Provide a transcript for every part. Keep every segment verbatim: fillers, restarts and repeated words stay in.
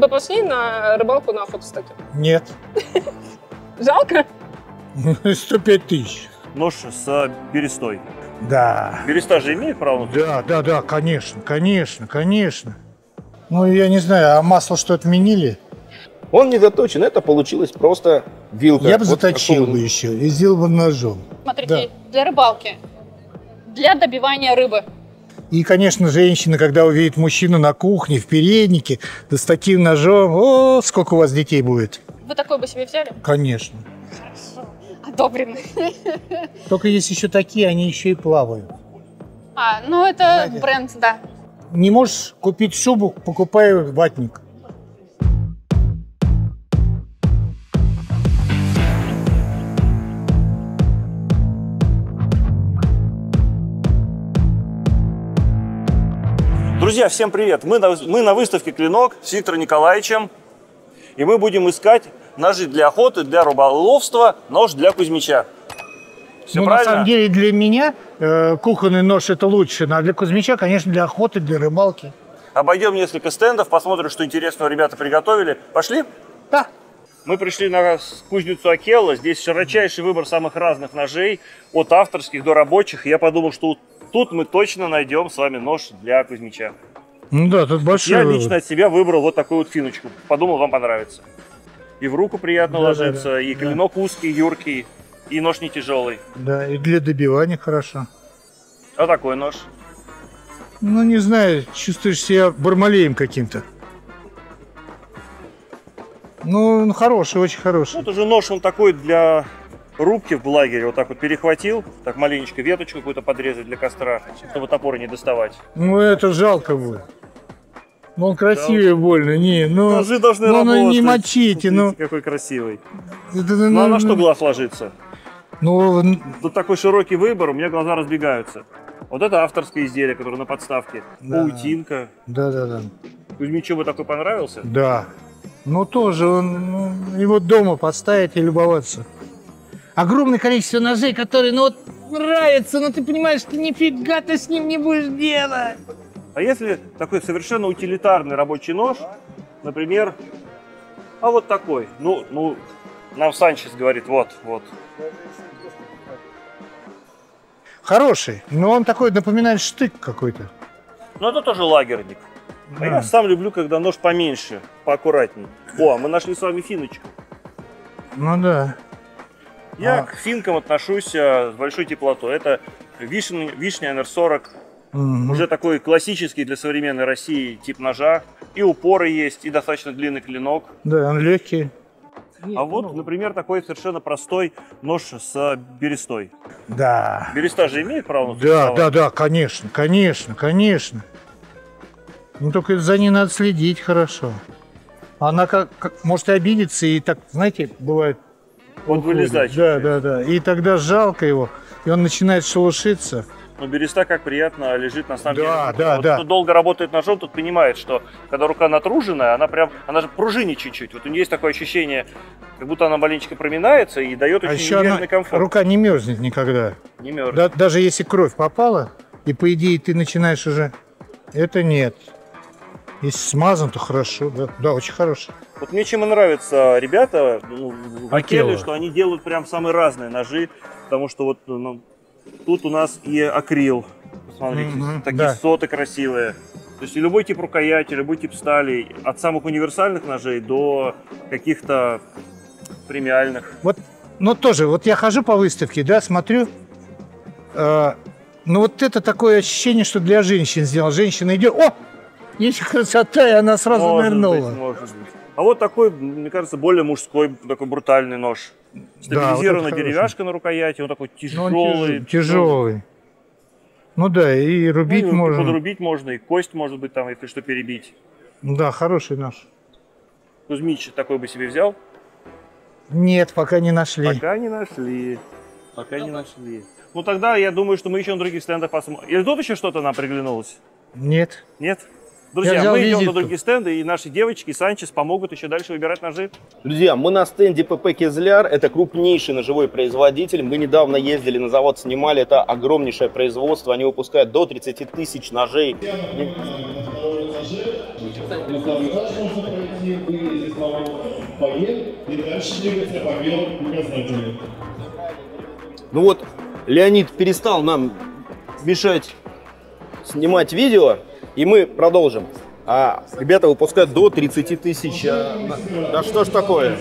бы пошли на рыбалку, на охоту с таким? Нет. Жалко? сто пять тысяч. Нож с берестой. Да. Береста же имеет право? Да, да, да, конечно, конечно, конечно. Ну, я не знаю, а масло что, отменили? Он не заточен, это получилось просто вилка. Я бы Вот заточил такого. бы еще и сделал бы ножом. Смотрите, да. Для рыбалки, для добивания рыбы. И, конечно, женщина, когда увидит мужчину на кухне, в переднике, да с таким ножом, о, сколько у вас детей будет. Вы такой бы себе взяли? Конечно. Хорошо. Одобрено. Только есть еще такие, они еще и плавают. А, ну это Знаете, бренд, да. Не можешь купить шубу, покупай ватник. Друзья, всем привет! Мы на, мы на выставке «Клинок» с Виктором Николаевичем. И мы будем искать ножи для охоты, для рыболовства, нож для Кузьмича. Все ну, правильно? На самом деле для меня э, кухонный нож это лучше, а для Кузьмича, конечно, для охоты, для рыбалки. Обойдем несколько стендов, посмотрим, что интересного ребята приготовили. Пошли? Да. Мы пришли на кузницу Акелла. Здесь широчайший выбор самых разных ножей, от авторских до рабочих. Я подумал, что тут мы точно найдем с вами нож для Кузьмича. Ну да, тут большой Я выбор. лично от себя выбрал вот такую вот финочку. Подумал, вам понравится. И в руку приятно да, ложится, да, да. и клинок да. узкий, юркий, и нож не тяжелый. Да, и для добивания хорошо. А такой нож? Ну, не знаю, чувствуешь себя бармалеем каким-то. Ну, ну, хороший, очень хороший. Ну, это же нож, он такой для рубки в лагере. Вот так вот перехватил, так маленечко веточку какую-то подрезать для костра, чтобы топоры не доставать. Ну, это жалко будет. Ну, он красивее да. больно. Не, ну, ножи должны ну, работать. Ну, не мочите. Ну, какой красивый. Это, ну, ну, а на что глаз ложится? Ну, тут такой широкий выбор, у меня глаза разбегаются. Вот это авторское изделие, которое на подставке. Да. Паутинка. Да, да, да. Кузьмичу бы такой понравился? Да. Ну, тоже он, ну, его дома поставить и любоваться. Огромное количество ножей, которые, ну, вот, нравятся, но ты понимаешь, что нифига ты с ним не будешь делать. А если такой совершенно утилитарный рабочий нож, например, а вот такой, ну, ну, нам Санчес говорит, вот, вот. Хороший, но он такой напоминает штык какой-то. Ну, это тоже лагерник. Да. А я сам люблю, когда нож поменьше, поаккуратней. О, мы нашли с вами финочку. Ну да. Я а... к финкам отношусь с большой теплотой. Это вишня, вишня эн эр сорок. Угу. Уже такой классический для современной России тип ножа. И упоры есть, и достаточно длинный клинок. Да, он легкий. А вот, например, такой совершенно простой нож с берестой. Да. Береста же имеет право на Да, да, да, конечно, конечно, конечно. Ну, только за ней надо следить хорошо. Она как, как может и обидеться, и так, знаете, бывает... Вот вылезать. Да, да, да. И тогда жалко его, и он начинает шелушиться. Но береста как приятно лежит на самом да, деле. Да, вот да. Кто долго работает ножом, тот понимает, что когда рука натруженная, она прям, она же пружинит чуть-чуть. Вот у нее есть такое ощущение, как будто она маленечко проминается и дает а очень еще неверный комфорт. Рука не мерзнет никогда. Не мерзнет. Да, даже если кровь попала, и по идее ты начинаешь уже... Это нет. Если смазан, то хорошо. Да, да, очень хороший. Вот мне чем и нравятся ребята ну, в Акелле, что они делают прям самые разные ножи, потому что вот ну, тут у нас и акрил, посмотрите, mm-hmm, такие да. соты красивые. То есть и любой тип рукояти, любой тип стали, от самых универсальных ножей до каких-то премиальных. Вот, ну тоже, вот я хожу по выставке, да, смотрю, э, ну вот это такое ощущение, что для женщин сделал. Женщина идет, о, есть красота, и она сразу может нырнула. Быть, может быть. А вот такой, мне кажется, более мужской, такой брутальный нож. Стабилизированная да, вот деревяшка на рукояти, он такой тяжелый. Он тяжелый. Ну да, и рубить ну, можно. Подрубить можно, и кость может быть там, если что, перебить. Да, хороший нож. Кузьмич такой бы себе взял? Нет, пока не нашли. Пока не нашли. Пока не нашли. Ну тогда я думаю, что мы еще на других стендах посмотрим. И тут еще что-то нам приглянулось? Нет. Нет? Друзья, мы идем визитку. на другие стенды, и наши девочки и Санчес помогут еще дальше выбирать ножи. Друзья, мы на стенде пэ пэ Кизляр. Это крупнейший ножевой производитель. Мы недавно ездили на завод, снимали. Это огромнейшее производство. Они выпускают до тридцати тысяч ножей. Ну вот, Леонид перестал нам мешать снимать видео, и мы продолжим. А ребята выпускают до тридцати тысяч. А... Да что ж такое?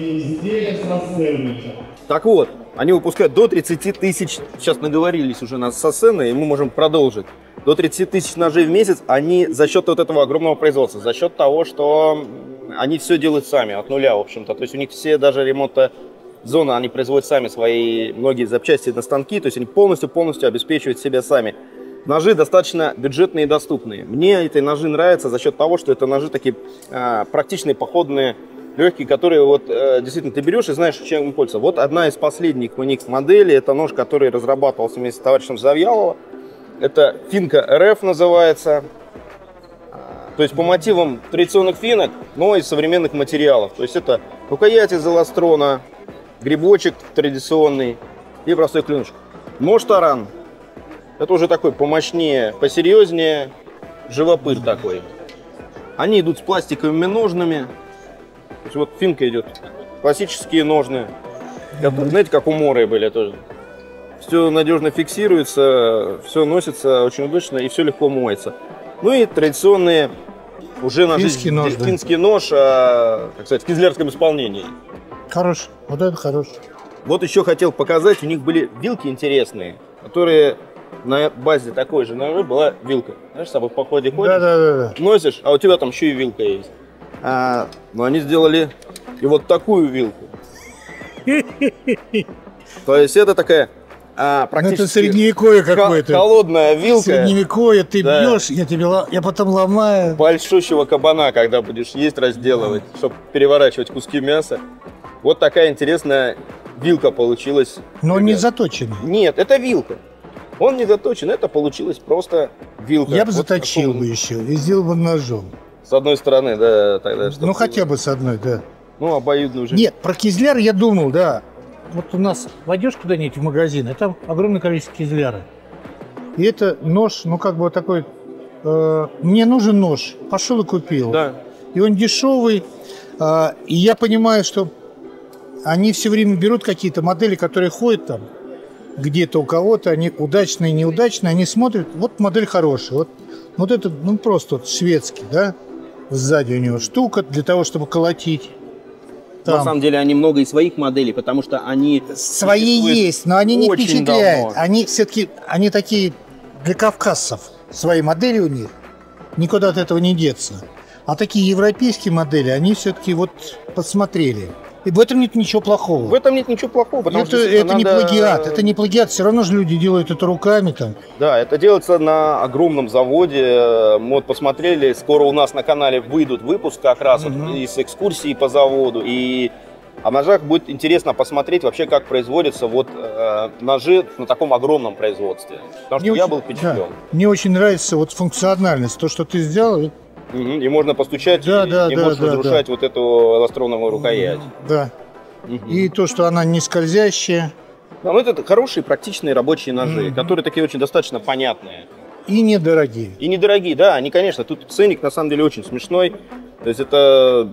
Так вот, они выпускают до тридцати тысяч. Сейчас наговорились уже нас со сцены, и мы можем продолжить. До тридцати тысяч ножей в месяц они за счет вот этого огромного производства, за счет того, что они все делают сами, от нуля, в общем-то. То есть у них все даже ремонта зоны, они производят сами свои многие запчасти на станки, то есть они полностью-полностью обеспечивают себя сами. Ножи достаточно бюджетные и доступные. Мне эти ножи нравятся за счет того, что это ножи такие а, практичные, походные, легкие, которые вот а, действительно ты берешь и знаешь, чем им пользоваться. Вот одна из последних у них моделей, это нож, который разрабатывался вместе с товарищем Завьялова. Это финка эр эф называется. То есть по мотивам традиционных финок, но из современных материалов. То есть это рукоять из эластрона, грибочек традиционный и простой клинышек. Нож таран. Это уже такой помощнее, посерьезнее, живопыр такой. Они идут с пластиковыми ножнами. То есть вот финка идет. Классические ножны. Которые, знаете, как у Моры были тоже. Все надежно фиксируется, все носится очень удачно и все легко моется. Ну и традиционные уже ножи. Финский нож, финский да. нож, а, так сказать, в кизлярском исполнении. Хорош. Вот это хорош. Вот еще хотел показать, у них были вилки интересные, которые на базе такой же ножи была вилка. Знаешь, с собой в походе ходишь, да, да, да, да. носишь, а у тебя там еще и вилка есть. А, но они сделали и вот такую вилку. То есть это такая а, практически это средневековье какое-то. Холодная вилка. Средневековье, ты да. бьешь, я, тебе, я потом ломаю. Большущего кабана, когда будешь есть, разделывать, чтобы переворачивать куски мяса. Вот такая интересная вилка получилась. Но не заточенная. Нет, это вилка. Он не заточен, это получилось просто вилка. Я бы вот заточил такого... бы еще и сделал бы ножом. С одной стороны, да, тогда. Ну хотя бы с одной, да. Ну, обоюдно уже. Нет, про кизляр я думал, да. Вот у нас войдешь куда-нибудь в магазин, и там огромное количество кизляра. И это нож, ну как бы вот такой, э, мне нужен нож, пошел и купил. Да. И он дешевый, э, и я понимаю, что они все время берут какие-то модели, которые ходят там, где-то у кого-то, они удачные, неудачные, они смотрят, вот модель хорошая, вот, вот это, ну просто вот шведский, да, сзади у него штука для того, чтобы колотить. Там. На самом деле они много и своих моделей, потому что они... Свои есть, но они не впечатляют. Давно. Они все-таки, они такие для кавказцев. Свои модели у них, никуда от этого не деться. А такие европейские модели, они все-таки вот подсмотрели. И в этом нет ничего плохого. В этом нет ничего плохого, потому это, что это надо... не плагиат, это не плагиат. Все равно же люди делают это руками там. Да, это делается на огромном заводе. Мы вот посмотрели, скоро у нас на канале выйдут выпуск как раз mm-hmm. вот из экскурсии по заводу. И о ножах будет интересно посмотреть вообще, как производятся вот э, ножи на таком огромном производстве. Потому что мне я очень, был впечатлен. Да, мне очень нравится вот функциональность, то, что ты сделал. Угу, и можно постучать, да, и, да, и да, можешь да, разрушать да. вот эту эластроновую рукоять. Да. Угу. И то, что она не скользящая. Да, ну, это хорошие практичные рабочие ножи, угу. которые такие очень достаточно понятные. И недорогие. И недорогие, да, они, конечно, тут ценник на самом деле очень смешной. То есть это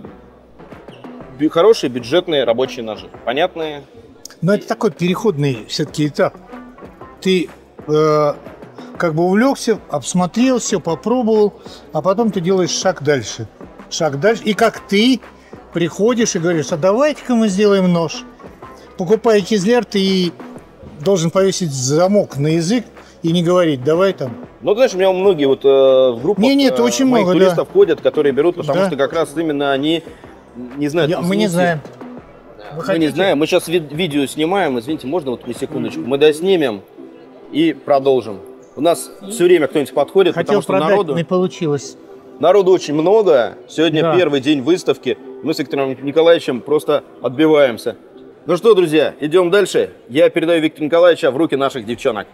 хорошие бюджетные рабочие ножи, понятные. Но это такой переходный все-таки этап. Ты э, как бы увлекся, обсмотрел все, попробовал, а потом ты делаешь шаг дальше. Шаг дальше. И как ты приходишь и говоришь, а давайте-ка мы сделаем нож. Покупая кизляр, ты должен повесить замок на язык и не говорить, давай там. Ну, знаешь, у меня многие вот э, в группах не, нет, э, очень моих много, туристов да. ходят, которые берут, потому да. что как раз именно они не знают. Я, мы не знаем. Вы мы не знаем. Мы сейчас ви видео снимаем. Извините, можно вот на секундочку? Мы доснимем и продолжим. У нас все время кто-нибудь подходит, Хотел потому что продать, народу... не получилось. Народу очень много. Сегодня да. первый день выставки. Мы с Виктором Николаевичем просто отбиваемся. Ну что, друзья, идем дальше. Я передаю Виктору Николаевичу в руки наших девчонок.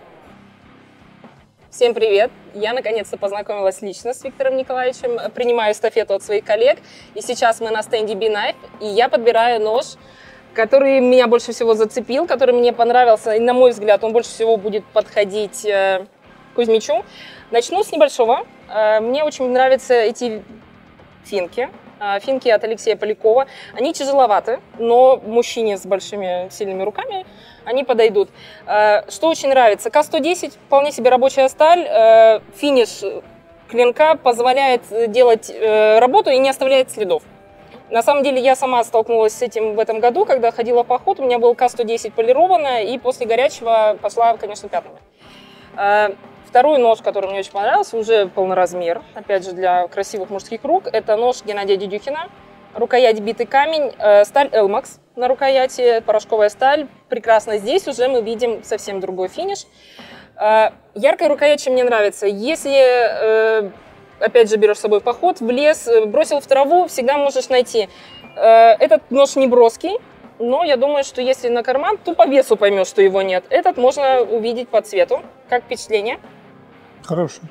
Всем привет! Я наконец-то познакомилась лично с Виктором Николаевичем, принимаю эстафету от своих коллег. И сейчас мы на стенде B-Knife, и я подбираю нож, который меня больше всего зацепил, который мне понравился. И, на мой взгляд, он больше всего будет подходить э, Кузьмичу. Начну с небольшого. Э, мне очень нравятся эти финки. Финки от Алексея Полякова. Они тяжеловаты, но мужчине с большими сильными руками они подойдут. Что очень нравится, К сто десять вполне себе рабочая сталь. Финиш клинка позволяет делать работу и не оставляет следов. На самом деле я сама столкнулась с этим в этом году, когда ходила в поход. У меня был К сто десять полированная, и после горячего пошла, конечно, пятнами. Второй нож, который мне очень понравился, уже полноразмер, опять же, для красивых мужских рук, это нож Геннадия Дедюхина. Рукоять битый камень, сталь Элмакс на рукояти, порошковая сталь. Прекрасно. Здесь уже мы видим совсем другой финиш. Яркая рукоять, чем мне нравится. Если, опять же, берешь с собой в поход, в лес, бросил в траву, всегда можешь найти. Этот нож не броский, но я думаю, что если на карман, то по весу поймешь, что его нет. Этот можно увидеть по цвету. Как впечатление? Хороший.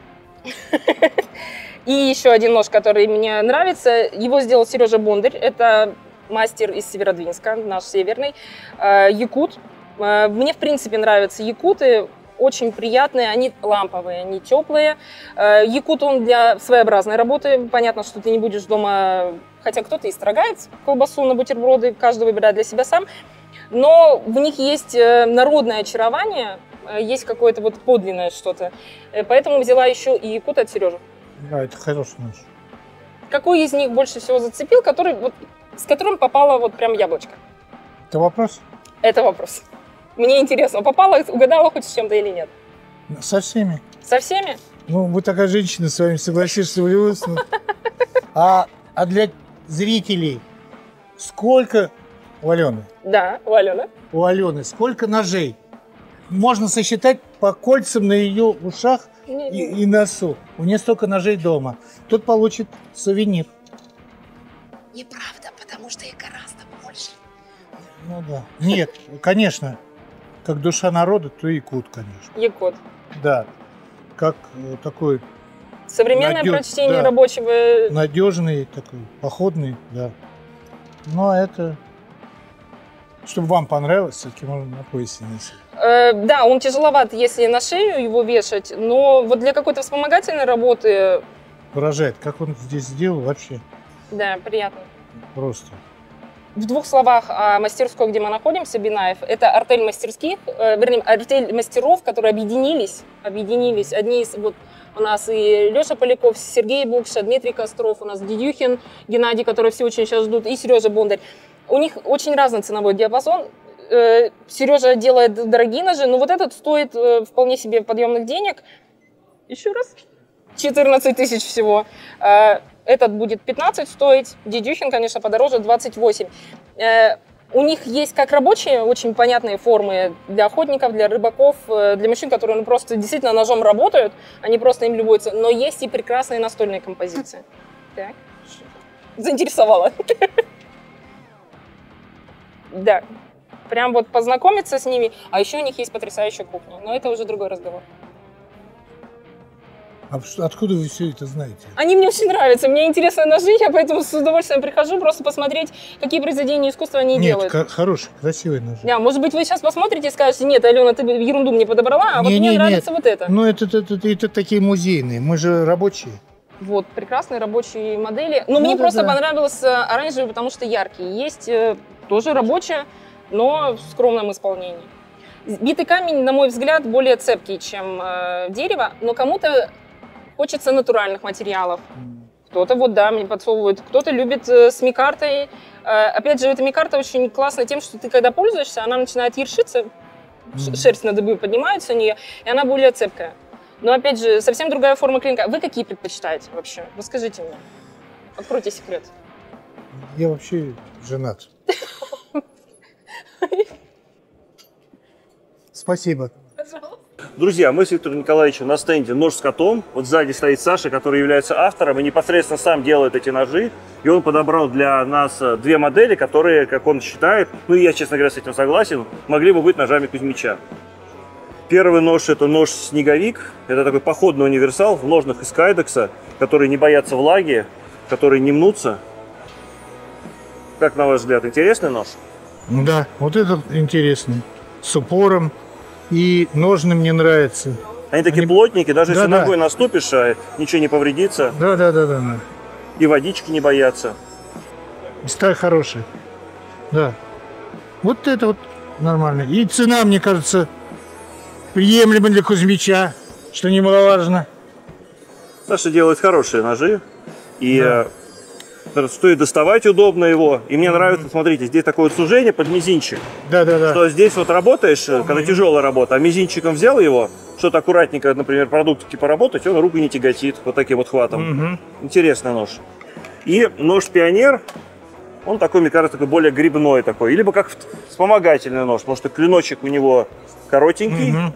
И еще один нож, который мне нравится. Его сделал Сережа Бондарь. Это мастер из Северодвинска, наш северный. Якут. Мне, в принципе, нравятся якуты. Очень приятные, они ламповые, они теплые. Якут, он для своеобразной работы. Понятно, что ты не будешь дома, хотя кто-то и строгает колбасу на бутерброды, каждый выбирает для себя сам. Но в них есть народное очарование, есть какое-то вот подлинное что-то. Поэтому взяла еще и якут от Сережи. Да, это хороший нож. Какой из них больше всего зацепил, который, вот, с которым попало вот прям яблочко? Это вопрос? Это вопрос. Мне интересно, попала, угадала хоть с чем-то или нет? Со всеми. Со всеми? Ну, вы такая женщина, с вами согласишься в любом случае. А, а для зрителей сколько у Алены? Да, у Алены. У Алены сколько ножей? Можно сосчитать по кольцам на ее ушах и, и носу. У нее столько ножей дома. Тот получит сувенир. Неправда, потому что их гораздо больше. Ну да. Нет, конечно. Как душа народа, то якут, конечно. Якут. Да. Как э, такой... Современное надеж... прочтение да. рабочего... Надежный, такой, походный, да. Но это... Чтобы вам понравилось, все-таки можно на поясе носить. Э, да, он тяжеловат, если на шею его вешать, но вот для какой-то вспомогательной работы... Поражает, как он здесь сделал вообще. Да, приятно. Просто. В двух словах о мастерской, где мы находимся, Бинаев, это артель мастерских, э, вернее, артель мастеров, которые объединились, объединились. Одни из, вот у нас и Леша Поляков, Сергей Букша, Дмитрий Костров, у нас Дедюхин, Геннадий, который все очень сейчас ждут, и Сережа Бондарь. У них очень разный ценовой диапазон. Э, Сережа делает дорогие ножи, но вот этот стоит э, вполне себе подъемных денег. Еще раз. четырнадцать тысяч всего. Э, Этот будет пятнадцать стоить, Дедюхин, конечно, подороже, двадцать восемь. Э, у них есть как рабочие, очень понятные формы для охотников, для рыбаков, э, для мужчин, которые ну, просто действительно ножом работают, они просто им любуются. Но есть и прекрасные настольные композиции. Так. Заинтересовала. Да. Прям вот познакомиться с ними. А еще у них есть потрясающая кухня. Но это уже другой разговор. А откуда вы все это знаете? Они мне очень нравятся, мне интересны ножи, я поэтому с удовольствием прихожу просто посмотреть, какие произведения искусства они нет, делают. Нет, хороший, красивый ножи. Да, может быть, вы сейчас посмотрите и скажете, нет, Алена, ты ерунду мне подобрала, а не, вот не, мне не, нравится нет. вот это. Ну, это, это, это, это такие музейные, мы же рабочие. Вот, прекрасные рабочие модели. Но ну, мне да, просто да. понравилось оранжевый, потому что яркий. Есть э, тоже рабочая, но в скромном исполнении. Битый камень, на мой взгляд, более цепкий, чем э, дерево, но кому-то хочется натуральных материалов. Кто-то вот, да, мне подсовывает, кто-то любит э, с микартой. Э, опять же, эта микарта очень классная тем, что ты когда пользуешься, она начинает ершиться, mm-hmm. шерсть на дыбы поднимается у нее, и она более цепкая. Но опять же, совсем другая форма клинка. Вы какие предпочитаете вообще? Расскажите мне. Откройте секрет. Я вообще женат. Спасибо. Друзья, мы с Виктором Николаевичем на стенде «Нож с котом». Вот сзади стоит Саша, который является автором и непосредственно сам делает эти ножи. И он подобрал для нас две модели, которые, как он считает, ну и я, честно говоря, с этим согласен, могли бы быть ножами Кузьмича. Первый нож – это нож «Снеговик». Это такой походный универсал в ножнах из кайдекса, которые не боятся влаги, которые не мнутся. Как, на ваш взгляд, интересный нож? Да, вот этот интересный. С упором. И ножны мне нравятся. Они такие Они... плотненькие, даже да, если да. ногой наступишь, ничего не повредится. Да, да, да, да, да. И водички не боятся. Сталь хорошая. Да. Вот это вот нормально. И цена, мне кажется, приемлема для Кузьмича, что немаловажно. Саша делает хорошие ножи. И Да. э, что и доставать удобно его. И мне нравится, смотрите, здесь такое вот сужение под мизинчик. Да, да, да. Что здесь вот работаешь, э, когда тяжелая работа, а мизинчиком взял его, что-то аккуратненько, например, продуктики поработать, он руку не тяготит вот таким вот хватом. Мгм. Интересный нож. И нож Пионер, он такой, мне кажется, такой более грибной такой. Либо как вспомогательный нож, потому что клиночек у него коротенький. Мгм.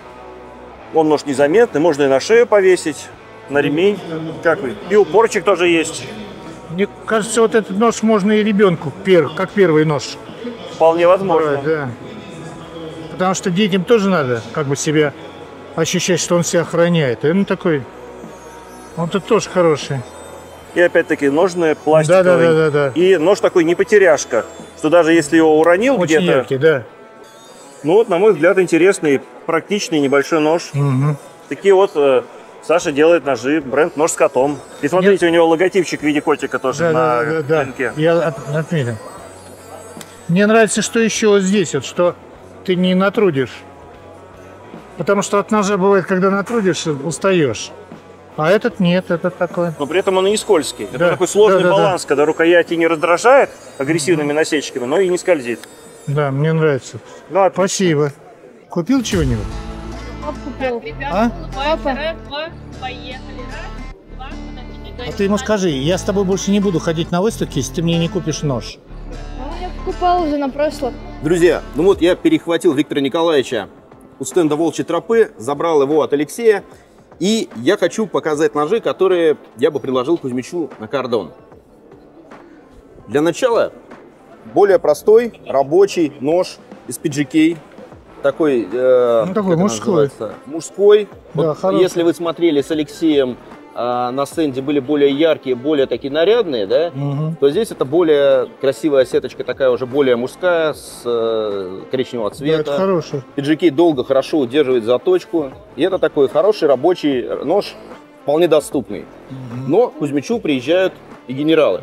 Он нож незаметный, можно и на шею повесить, на ремень. Как вы? И упорчик тоже есть. Мне кажется, вот этот нож можно и ребенку, пер, как первый нож. Вполне возможно. Да. Потому что детям тоже надо как бы себя ощущать, что он себя охраняет. И он такой, он тут тоже хороший. И опять-таки ножные, пластиковые. Да, да, да, да, да. И нож такой не потеряшка, что даже если его уронил Очень где-то, яркий, да. ну вот, на мой взгляд, интересный, практичный небольшой нож. Мгм. Такие вот э, Саша делает ножи, бренд «Нож с котом». И смотрите, у него логотипчик в виде котика тоже Да, на да, да, да. клинке. Я от- отметил. Мне нравится, что еще вот здесь, вот, что ты не натрудишь. Потому что от ножа бывает, когда натрудишь, устаешь. А этот нет, этот такой. Но при этом он и не скользкий. Это Да, такой сложный да, да, баланс, когда рукояти не раздражает агрессивными насечками, но и не скользит. Да, мне нравится. Ну, отлично. Спасибо. Купил чего-нибудь? А? Раз, два, поехали. Раз, два, подождите. А ты ему скажи, я с тобой больше не буду ходить на выставки, если ты мне не купишь нож. Ну, я покупал уже на прошлом. Друзья, ну вот я перехватил Виктора Николаевича у стенда «Волчьей тропы», забрал его от Алексея, и я хочу показать ножи, которые я бы предложил Кузьмичу на кордон. Для начала более простой рабочий нож из пи джи кей. Такой, э, Ну, такой как это мужской. называется? Мужской. Да, Вот хороший. если вы смотрели с Алексеем, э, на стенде были более яркие, более такие нарядные, да, Мгм. то здесь это более красивая сеточка, такая уже более мужская, с э, коричневого Да, это цвета. хороший. пи джи кей долго, хорошо удерживает заточку. И это такой хороший рабочий нож, вполне доступный. Но к Кузьмичу приезжают и генералы.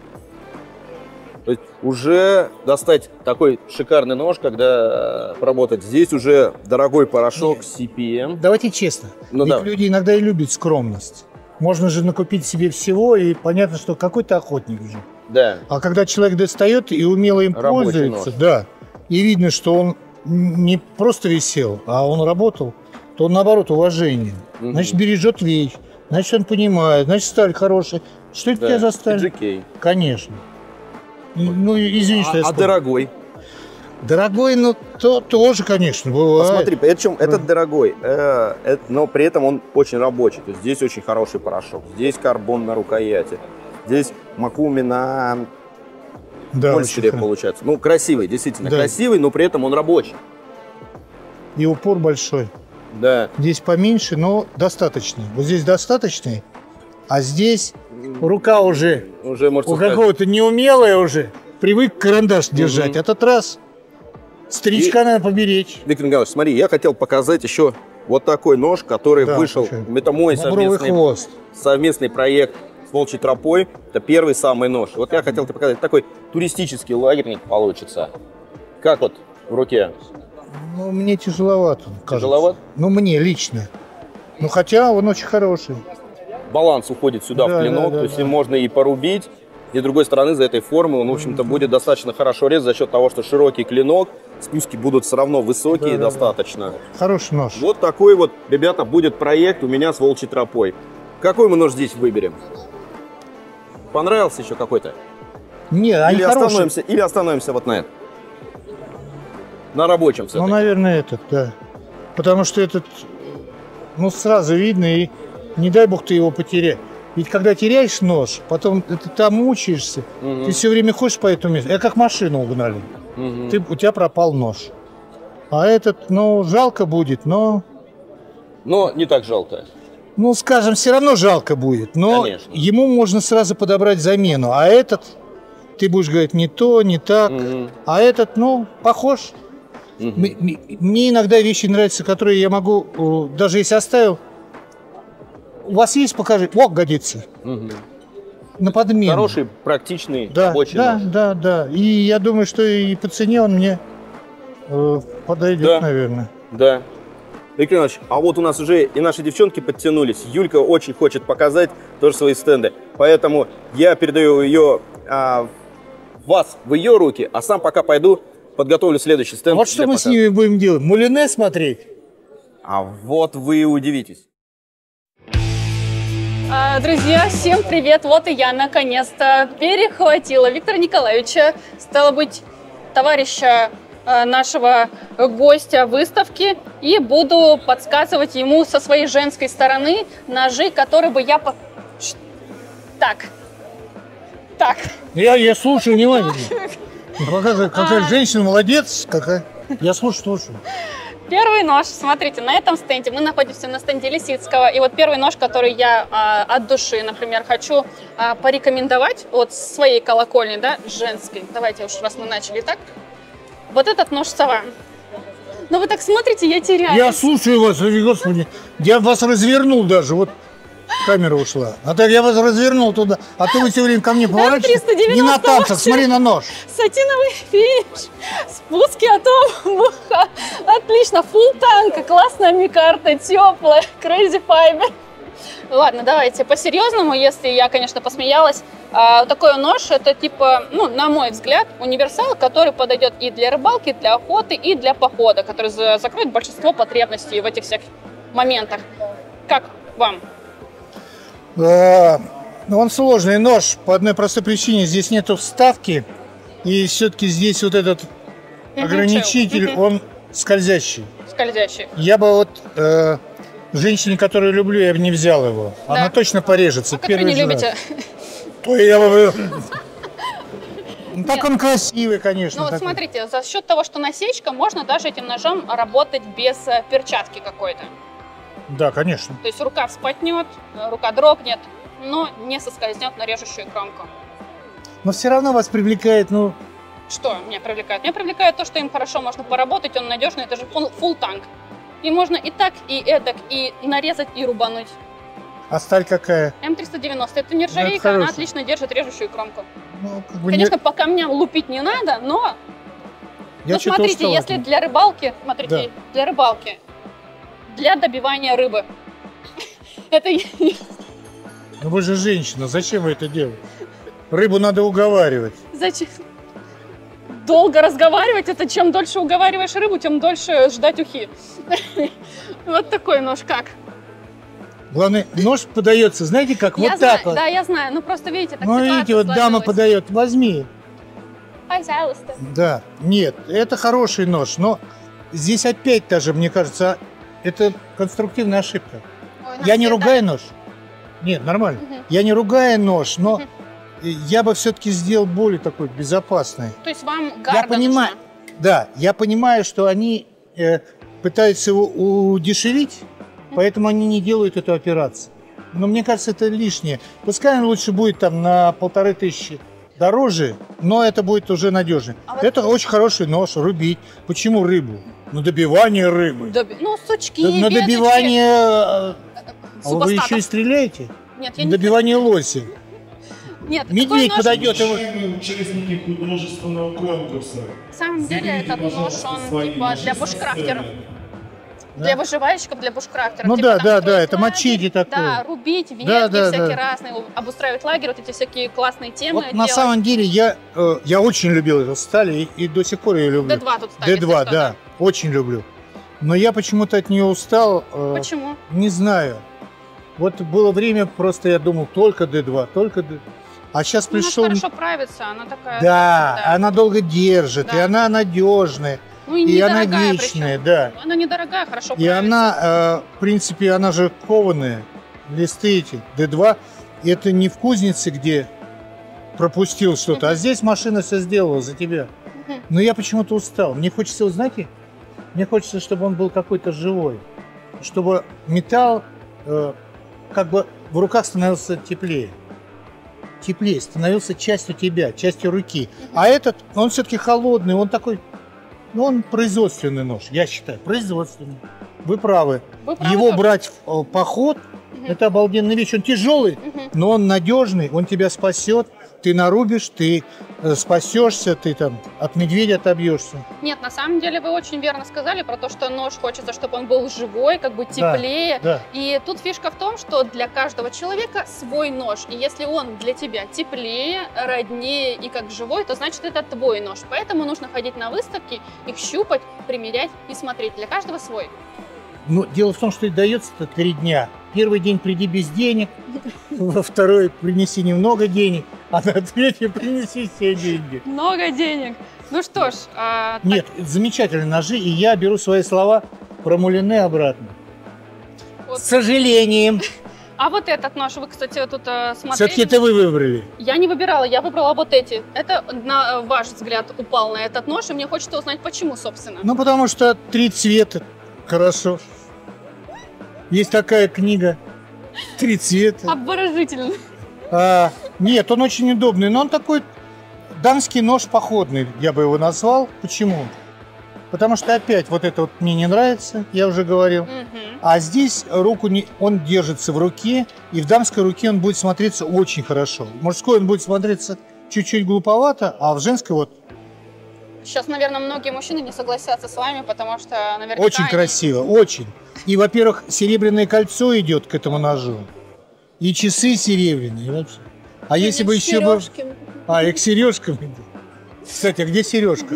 То есть уже достать такой шикарный нож, когда э, поработать. Здесь уже дорогой порошок си пи эм. Давайте честно. Ну Ведь да. люди иногда и любят скромность. Можно же накупить себе всего, и понятно, что какой-то охотник уже. Да. А когда человек достает и умело им Рабочий пользуется, нож. да, и видно, что он не просто висел, а он работал, то он наоборот уважение. Мгм. Значит, бережет вещь, значит, он понимает, значит, сталь хорошая. Что это у тебя Да. за сталь? пи джи кей. Конечно. И- Ну, извини, что я А, а вспомнил. дорогой? Дорогой, ну, то, тоже, конечно, бывает. Посмотри, причем этот дорогой, э, э, но при этом он очень рабочий. То есть здесь очень хороший порошок, здесь карбон на рукояти, здесь макуми на Да, польшере очень получается. Ну, красивый, действительно Да. красивый, но при этом он рабочий. И упор большой. Да. Здесь поменьше, но достаточный. Вот здесь достаточный, а здесь рука уже Уже, можно у сказать, какого-то неумелая уже. Привык карандаш держать. Мгм. Этот раз старичка надо поберечь. Виктор Николаевич, смотри, я хотел показать еще вот такой нож, который Да, вышел почему? в Метамой Бобровый совместный, хвост. совместный проект с «Волчьей тропой». Это первый самый нож. Вот я хотел тебе показать, такой туристический лагерник получится. Как вот в руке? Ну, мне тяжеловато, кажется. Тяжеловат? Ну, мне лично. Ну, хотя он очень хороший. Баланс уходит сюда Да, в клинок, да, да, то есть да. им можно и порубить, и с другой стороны за этой формы он, в общем-то, будет достаточно хорошо резать за счет того, что широкий клинок, спуски будут все равно высокие Да, да, да. достаточно. Хороший нож. Вот такой вот, ребята, будет проект у меня с «Волчьей тропой». Какой мы нож здесь выберем? Понравился еще какой-то? Не, они Или хорошие. остановимся, или остановимся вот на этом? На рабочем Ну, все-таки. наверное, этот, да. Потому что этот, ну, сразу видно, и не дай бог ты его потеряешь. Ведь когда теряешь нож, потом ты там мучаешься, Мгм. ты все время ходишь по этому месту. Это как машину угнали. Мгм. Ты, у тебя пропал нож. А этот, ну, жалко будет, но, Но не так жалко. ну, скажем, все равно жалко будет. Но Конечно. ему можно сразу подобрать замену. А этот, ты будешь говорить, не то, не так. Мгм. А этот, ну, похож. Мгм. М- м- Мне иногда вещи нравятся, которые я могу, э, даже если оставил, у вас есть, покажи, о, годится. Мгм. на подмену. Хороший, практичный, да, рабочий да, нож. да, да. И я думаю, что и по цене он мне э, подойдет, Да. наверное. Да. Виктор Иванович, а вот у нас уже и наши девчонки подтянулись. Юлька очень хочет показать тоже свои стенды. Поэтому я передаю ее а, вас в ее руки, а сам пока пойду подготовлю следующий стенд. Вот что для мы показа. с ними будем делать? Мулине смотреть? А вот вы и удивитесь. А, Друзья, всем привет! Вот и я наконец-то перехватила Виктора Николаевича, стало быть, товарища а, нашего гостя выставки, и буду подсказывать ему со своей женской стороны ножи, которые бы я... По... Ш- Так. Так. Я, я слушаю внимательно. Какая, какая А. женщина, молодец, какая. Я слушаю, слушаю. Первый нож, смотрите, на этом стенде, мы находимся на стенде Лисицкого, и вот первый нож, который я а, от души, например, хочу а, порекомендовать от своей колокольни, да, женской, давайте уж, раз мы начали так, вот этот нож сова. Но вы так смотрите, я теряюсь. Я слушаю вас, господи. Я вас развернул даже, вот камера ушла. А так я вас развернул туда, а то вы все время ко мне поворачиваетесь. триста девяносто Не на танцах, восемь. смотри на нож. Сатиновый финиш, спуски от обуха, отлично, фулл танка, классная микарта, теплая, crazy fiber. Ладно, давайте по-серьезному, если я, конечно, посмеялась. А, такой нож, это типа, ну, на мой взгляд, универсал, который подойдет и для рыбалки, для охоты, и для похода, который за- закроет большинство потребностей в этих всех моментах. Как вам? А, Он сложный нож по одной простой причине. Здесь нету вставки, и все-таки здесь вот этот ограничитель, Мгм. он скользящий. Скользящий. Я бы вот э, женщине, которую люблю, я бы не взял его. Она точно порежется. А который первый не же раз. любите? Ой, я бы... Ну, так он красивый, конечно. Ну вот такой. смотрите, за счет того, что насечка, можно даже этим ножом работать без э, перчатки какой-то. Да, конечно. То есть рука вспотнет, э, рука дрогнет, но не соскользнет на режущую кромку. Но все равно вас привлекает, ну, Что меня привлекает? Меня привлекает то, что им хорошо можно поработать, он надежный, это же фулл танк. И можно и так, и эдак, и нарезать, и рубануть. а сталь какая? эм триста девяносто, это нержавейка, она хороший. отлично держит режущую кромку. Ну, как бы Конечно, не- по камням лупить не надо, но... Я ну, что-то смотрите, устал от если него. для рыбалки, смотрите, для рыбалки, для добивания рыбы. Это Ну вы же женщина, зачем вы это делаете? Рыбу надо уговаривать. зачем? Долго разговаривать, это чем дольше уговариваешь рыбу, тем дольше ждать ухи. Вот такой нож как. Главное, нож подается, знаете как? Я Вот знаю, так вот. да, я знаю, ну просто видите, так Ну ситуация видите, вот дама сложилась. подает, возьми. Пожалуйста. Да, нет, это хороший нож, но здесь опять тоже, мне кажется, это конструктивная ошибка. Ой, Я нас не всегда- ругаю нож. Нет, нормально. Мгм. Я не ругаю нож, но Мгм. я бы все-таки сделал более такой безопасный. То есть вам Я гарда понимаю, нужна? да, я понимаю, что они э, пытаются его удешевить, поэтому они не делают эту операцию. Но мне кажется, это лишнее. Пускай он лучше будет там на полторы тысячи дороже, но это будет уже надежно. А вот- Это очень хороший нож, рубить. Почему рыбу? На добивание рыбы. Доби- Ну, сучки, Да, на веточки, добивание... э, А вы супостатов. еще и стреляете? Нет, я На не... добивание лося. Нет, такой Медведь нож- подойдет, его... Участники художественного конкурса. На самом деле этот нож, он типа для бушкрафтеров. Да? Для выживальщиков, для бушкрафтеров. Ну Типа, да, там да, строить да, это лагерь, мачете такое. Да, рубить ветки Да, да, всякие да. разные, обустраивать лагерь, вот эти всякие классные темы Вот на делать. самом деле я, э, я очень любил эту сталь и, и до сих пор ее люблю. Д два тут ставить. Д два, если что, да, очень люблю. Но я почему-то от нее устал. э, Почему? Не знаю. Вот было время, просто я думал, только Д два, только Д. А сейчас Ну, она пришел... хорошо правится, она такая... Да, да. она долго держит, и Да. она надежная, Ну и, и она недорогая вечная, причем. да. Она недорогая, хорошо И правится. она, э, в принципе, она же кованая. Листы эти, Д два. И это не в кузнице, где пропустил что-то, а здесь машина все сделала за тебя. Мгм. Но я почему-то устал. Мне хочется, вы знаете, мне хочется, чтобы он был какой-то живой. Чтобы металл э, как бы в руках становился теплее. Теплее, становился частью тебя, частью руки. А этот, он все-таки холодный, он такой, ну он производственный нож, я считаю, производственный. Вы правы. Вы правы Его тоже. брать в э, поход, Мгм. это обалденная вещь. Он тяжелый, Мгм. но он надежный, он тебя спасет. Ты нарубишь, ты спасешься, ты там от медведя отобьешься. Нет, на самом деле вы очень верно сказали про то, что нож хочется, чтобы он был живой, как бы теплее. Да, да. И тут фишка в том, что для каждого человека свой нож. И если он для тебя теплее, роднее и как живой, то значит это твой нож. Поэтому нужно ходить на выставки, их щупать, примерять и смотреть. Для каждого свой. Ну, дело в том, что и дается-то три дня. Первый день приди без денег, во второй принеси немного денег, а на третий принеси все деньги. Много денег. Ну что ж. А, Нет, так... замечательные ножи, и я беру свои слова про мулине обратно. Вот. С сожалением. А вот этот нож, вы, кстати, тут э, смотрели. Все-таки это вы выбрали. Я не выбирала, я выбрала вот эти. Это, на ваш взгляд, упал на этот нож, и мне хочется узнать, почему, собственно. Ну, потому что три цвета. Хорошо. Есть такая книга «Три цвета». Обворожительно. А, нет, он очень удобный, но он такой дамский нож походный, я бы его назвал. Почему? Потому что опять вот это вот мне не нравится, я уже говорил. Угу. А здесь руку не, он держится в руке, и в дамской руке он будет смотреться очень хорошо. В мужской он будет смотреться чуть-чуть глуповато, а в женской вот. Сейчас, наверное, многие мужчины не согласятся с вами, потому что, наверное, очень они... красиво, очень. И, во-первых, серебряное кольцо идет к этому ножу, и часы серебряные, и вообще. А и если бы еще бы... А, и к сережкам идет. Кстати, а где сережка?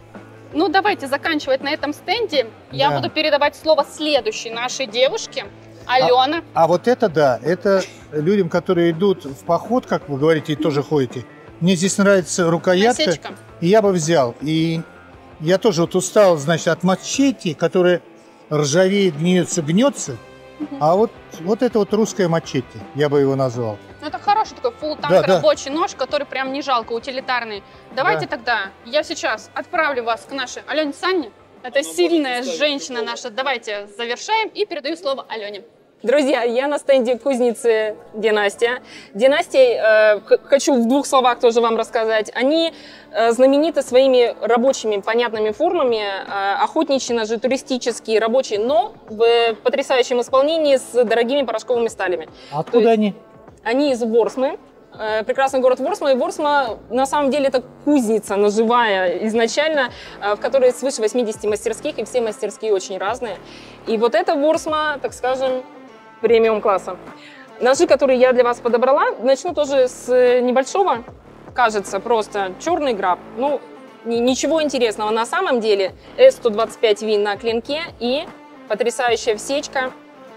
Ну, давайте заканчивать на этом стенде. Я да. буду передавать слово следующей нашей девушке, Алена. А, а вот это, да, это людям, которые идут в поход, как вы говорите, и тоже ходите. Мне здесь нравится рукоятка, насечка. И я бы взял. И я тоже вот устал, значит, от мачете, которая ржавеет, гниется, гнется. Угу. А вот, вот это вот русское мачете, я бы его назвал. Ну, это хороший такой фулл-танк, да, рабочий да. нож, который прям не жалко, утилитарный. Давайте да. тогда я сейчас отправлю вас к нашей Алене Санне. Это сильная женщина наша. Давайте завершаем и передаю слово Алене. Друзья, я на стенде кузницы Династия. Династия, э, хочу в двух словах тоже вам рассказать. Они э, знамениты своими рабочими, понятными формами. Э, охотничьи ножи, туристические, рабочие, но в потрясающем исполнении с дорогими порошковыми сталями. Откуда То, они? Они из Ворсмы. Э, прекрасный город Ворсма. И Ворсма, на самом деле, это кузница ножевая изначально, э, в которой свыше восьмидесяти мастерских, и все мастерские очень разные. И вот эта Ворсма, так скажем, премиум класса. Ножи, которые я для вас подобрала, начну тоже с небольшого. Кажется, просто черный граб. Ну, ничего интересного на самом деле. эс сто двадцать пять ви на клинке и потрясающая всечка,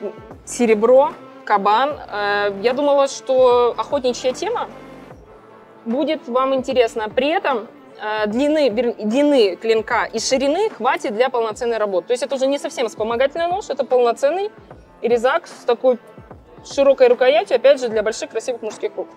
серебро, кабан. Я думала, что охотничья тема будет вам интересна. При этом длины, длины клинка и ширины хватит для полноценной работы. То есть это уже не совсем вспомогательный нож, это полноценный резак с такой широкой рукоятью, опять же, для больших красивых мужских рук.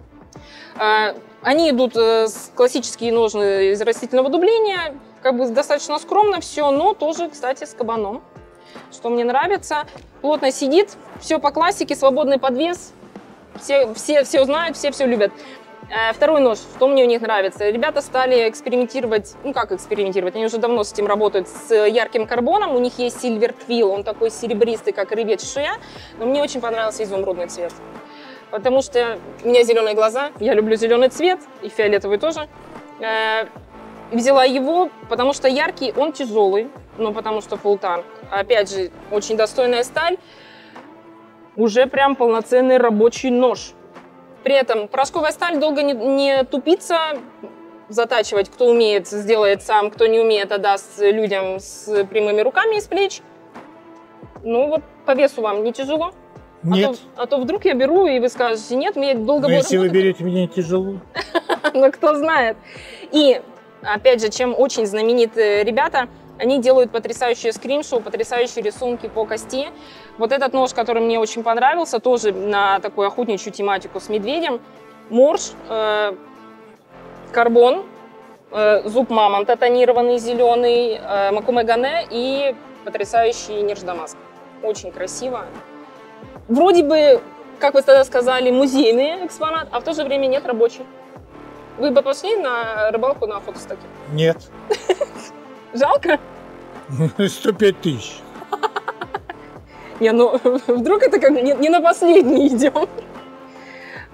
Они идут с классические ножны из растительного дубления, как бы достаточно скромно все, но тоже, кстати, с кабаном, что мне нравится. Плотно сидит, все по классике, свободный подвес, все, все, все знают, все все любят. Второй нож, что мне у них нравится. Ребята стали экспериментировать, ну как экспериментировать, они уже давно с этим работают, с ярким карбоном. У них есть Silver Quill, он такой серебристый, как рыбья чешуя, но мне очень понравился изумрудный цвет. Потому что у меня зеленые глаза, я люблю зеленый цвет, и фиолетовый тоже. Взяла его, потому что яркий, он тяжелый, но потому что фулл-танк. Опять же, очень достойная сталь, уже прям полноценный рабочий нож. При этом порошковая сталь долго не, не тупится, затачивать кто умеет, сделает сам, кто не умеет, отдаст людям с прямыми руками из плеч. Ну вот по весу вам не тяжело? Нет. А то, а то вдруг я беру, и вы скажете, нет, мне долго будет. Если вы берете, мне тяжело. Ну кто знает. И опять же, чем очень знамениты ребята, они делают потрясающие скриншоу, потрясающие рисунки по кости. Вот этот нож, который мне очень понравился, тоже на такую охотничью тематику с медведем. Морж, э, карбон, э, зуб мамонта тонированный зеленый, э, макуме гане и потрясающий нерждамаск. Очень красиво. Вроде бы, как вы тогда сказали, музейный экспонат, а в то же время нет, рабочий. Вы бы пошли на рыбалку на охоту с таким? Нет. Жалко? сто пять тысяч. Не, ну вдруг это как не, не на последний идем.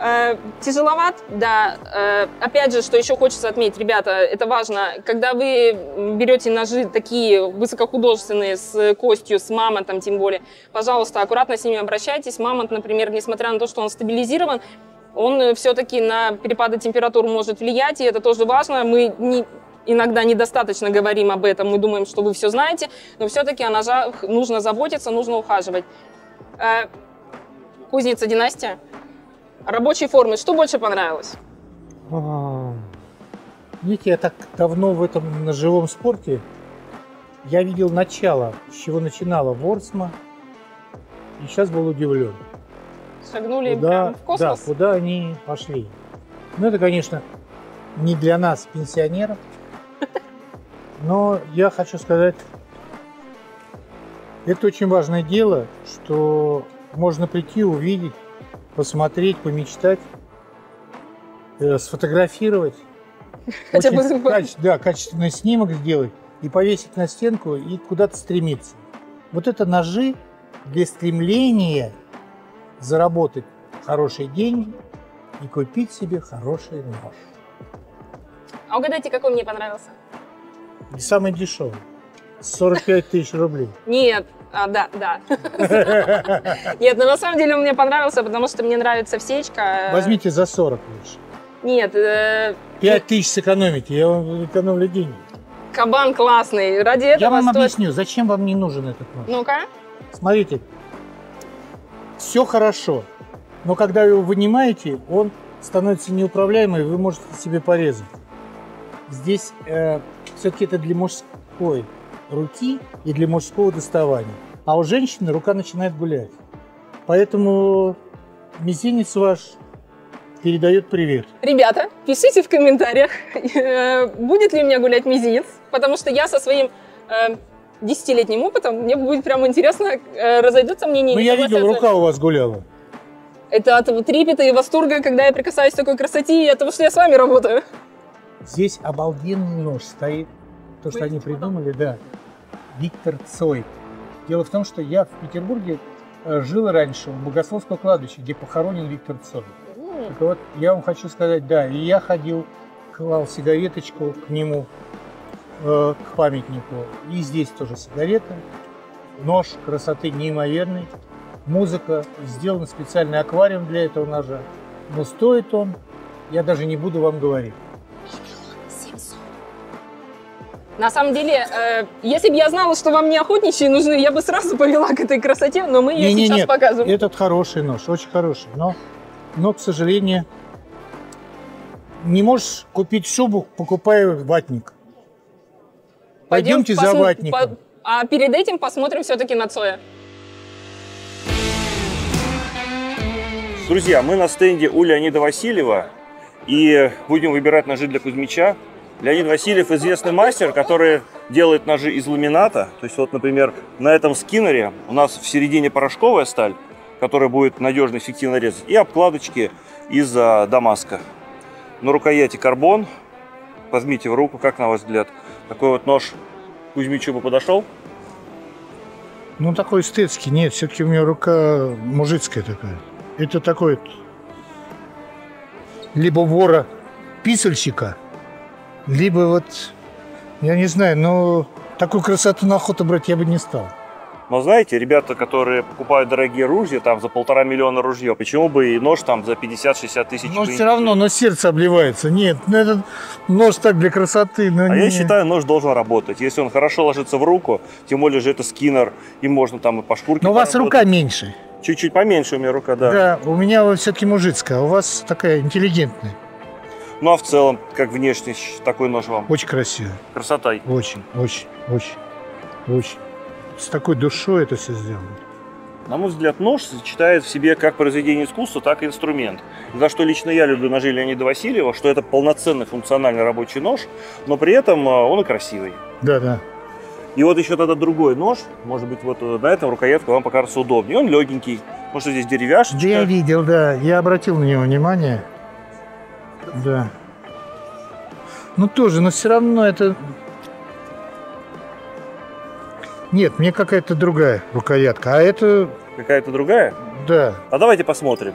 Э, тяжеловат, да. Э, опять же, что еще хочется отметить, ребята, это важно, когда вы берете ножи такие высокохудожественные, с костью, с мамонтом тем более, пожалуйста, аккуратно с ними обращайтесь. Мамонт, например, несмотря на то, что он стабилизирован, он все-таки на перепады температур может влиять, и это тоже важно. Мы не, иногда недостаточно говорим об этом, мы думаем, что вы все знаете, но все-таки о ножах нужно заботиться, нужно ухаживать. Э, кузница династия. Рабочей формы, что больше понравилось? А, видите, я так давно в этом ножевом спорте, я видел начало, с чего начинала Ворсма, и сейчас был удивлен. Шагнули куда, прямо в космос? Да, куда они пошли. Ну, это, конечно, не для нас, пенсионеров, но я хочу сказать, это очень важное дело, что можно прийти, увидеть, посмотреть, помечтать, э, сфотографировать, Хотя очень бы... каче- да, качественный снимок сделать и повесить на стенку и куда-то стремиться. Вот это ножи для стремления заработать хорошие деньги и купить себе хороший нож. А угадайте, какой мне понравился? И самый дешевый. сорок пять тысяч рублей. Нет, а, да, да. Нет, но на самом деле он мне понравился, потому что мне нравится всечка. Возьмите за сорок лучше. Нет, э, пять тысяч сэкономите, я вам экономлю деньги. кабан классный. Ради этого Я вам стоит... объясню, зачем вам не нужен этот нож. Ну-ка. Смотрите, все хорошо, но когда его вынимаете, он становится неуправляемый, вы можете себе порезать. Здесь э, все-таки это для мужской руки и для мужского доставания. А у женщины рука начинает гулять. Поэтому мизинец ваш передает привет. Ребята, пишите в комментариях, будет ли у меня гулять мизинец, потому что я со своим э, десятилетним опытом, мне будет прям интересно, э, разойдутся мнения. Ну, я видел, рука у вас гуляла. Это от трепета и восторга, когда я прикасаюсь к такой красоте, и от того, что я с вами работаю. Здесь обалденный нож стоит. То, что они придумали, да. Виктор Цой. Дело в том, что я в Петербурге жил раньше у Богословского кладбища, где похоронен Виктор Цой. Так вот, я вам хочу сказать, да, и я ходил, клал сигареточку к нему, э, к памятнику. И здесь тоже сигарета. Нож красоты неимоверный. Музыка, сделан специальный аквариум для этого ножа. Но стоит он, я даже не буду вам говорить. На самом деле, э, если бы я знала, что вам не охотничьи нужны, я бы сразу повела к этой красоте, но мы ее не, не, сейчас нет, показываем. Этот хороший нож, очень хороший, но, но, к сожалению, не можешь купить шубу, покупая ватник. Пойдем Пойдемте посм... за ватником. По... А перед этим посмотрим все-таки на Цоя. Друзья, мы на стенде у Леонида Васильева и будем выбирать ножи для Кузьмича. Леонид Васильев известный мастер, который делает ножи из ламината. То есть вот, например, на этом скиннере у нас в середине порошковая сталь, которая будет надежно, эффективно резать, и обкладочки из Дамаска. На рукояти карбон. Возьмите в руку, как на ваш взгляд. Такой вот нож Кузьмичу бы подошел? Ну, такой эстетский. Нет, все-таки у меня рука мужицкая такая. Это такой либо вора-писальщика, либо вот, я не знаю, но такую красоту на охоту брать я бы не стал. Но знаете, ребята, которые покупают дорогие ружья, там за полтора миллиона ружье, почему бы и нож там за пятьдесят-шестьдесят тысяч? Но все равно, но сердце обливается. Нет, ну этот нож так для красоты. Но а не... я считаю, нож должен работать. Если он хорошо ложится в руку, тем более же это скиннер, и можно там и по шкурке. Но у вас рука меньше. Чуть-чуть поменьше у меня рука, да. Да, у меня все-таки мужицкая, а у вас такая интеллигентная. Ну а в целом, как внешне такой нож вам? Очень красивый. Красота. Очень, очень, очень, очень. С такой душой это все сделано. На мой взгляд, нож сочетает в себе как произведение искусства, так и инструмент. За что лично я люблю ножи Леонида Васильева, что это полноценный функциональный рабочий нож, но при этом он и красивый. Да, да. И вот еще тогда другой нож, может быть, вот на этом рукоятку вам покажется удобнее. Он легенький, может, здесь деревяшечка. Да, я видел, да, я обратил на него внимание. Да. Ну тоже, но все равно это... Нет, мне какая-то другая рукоятка, а это... Какая-то другая? Да. А давайте посмотрим.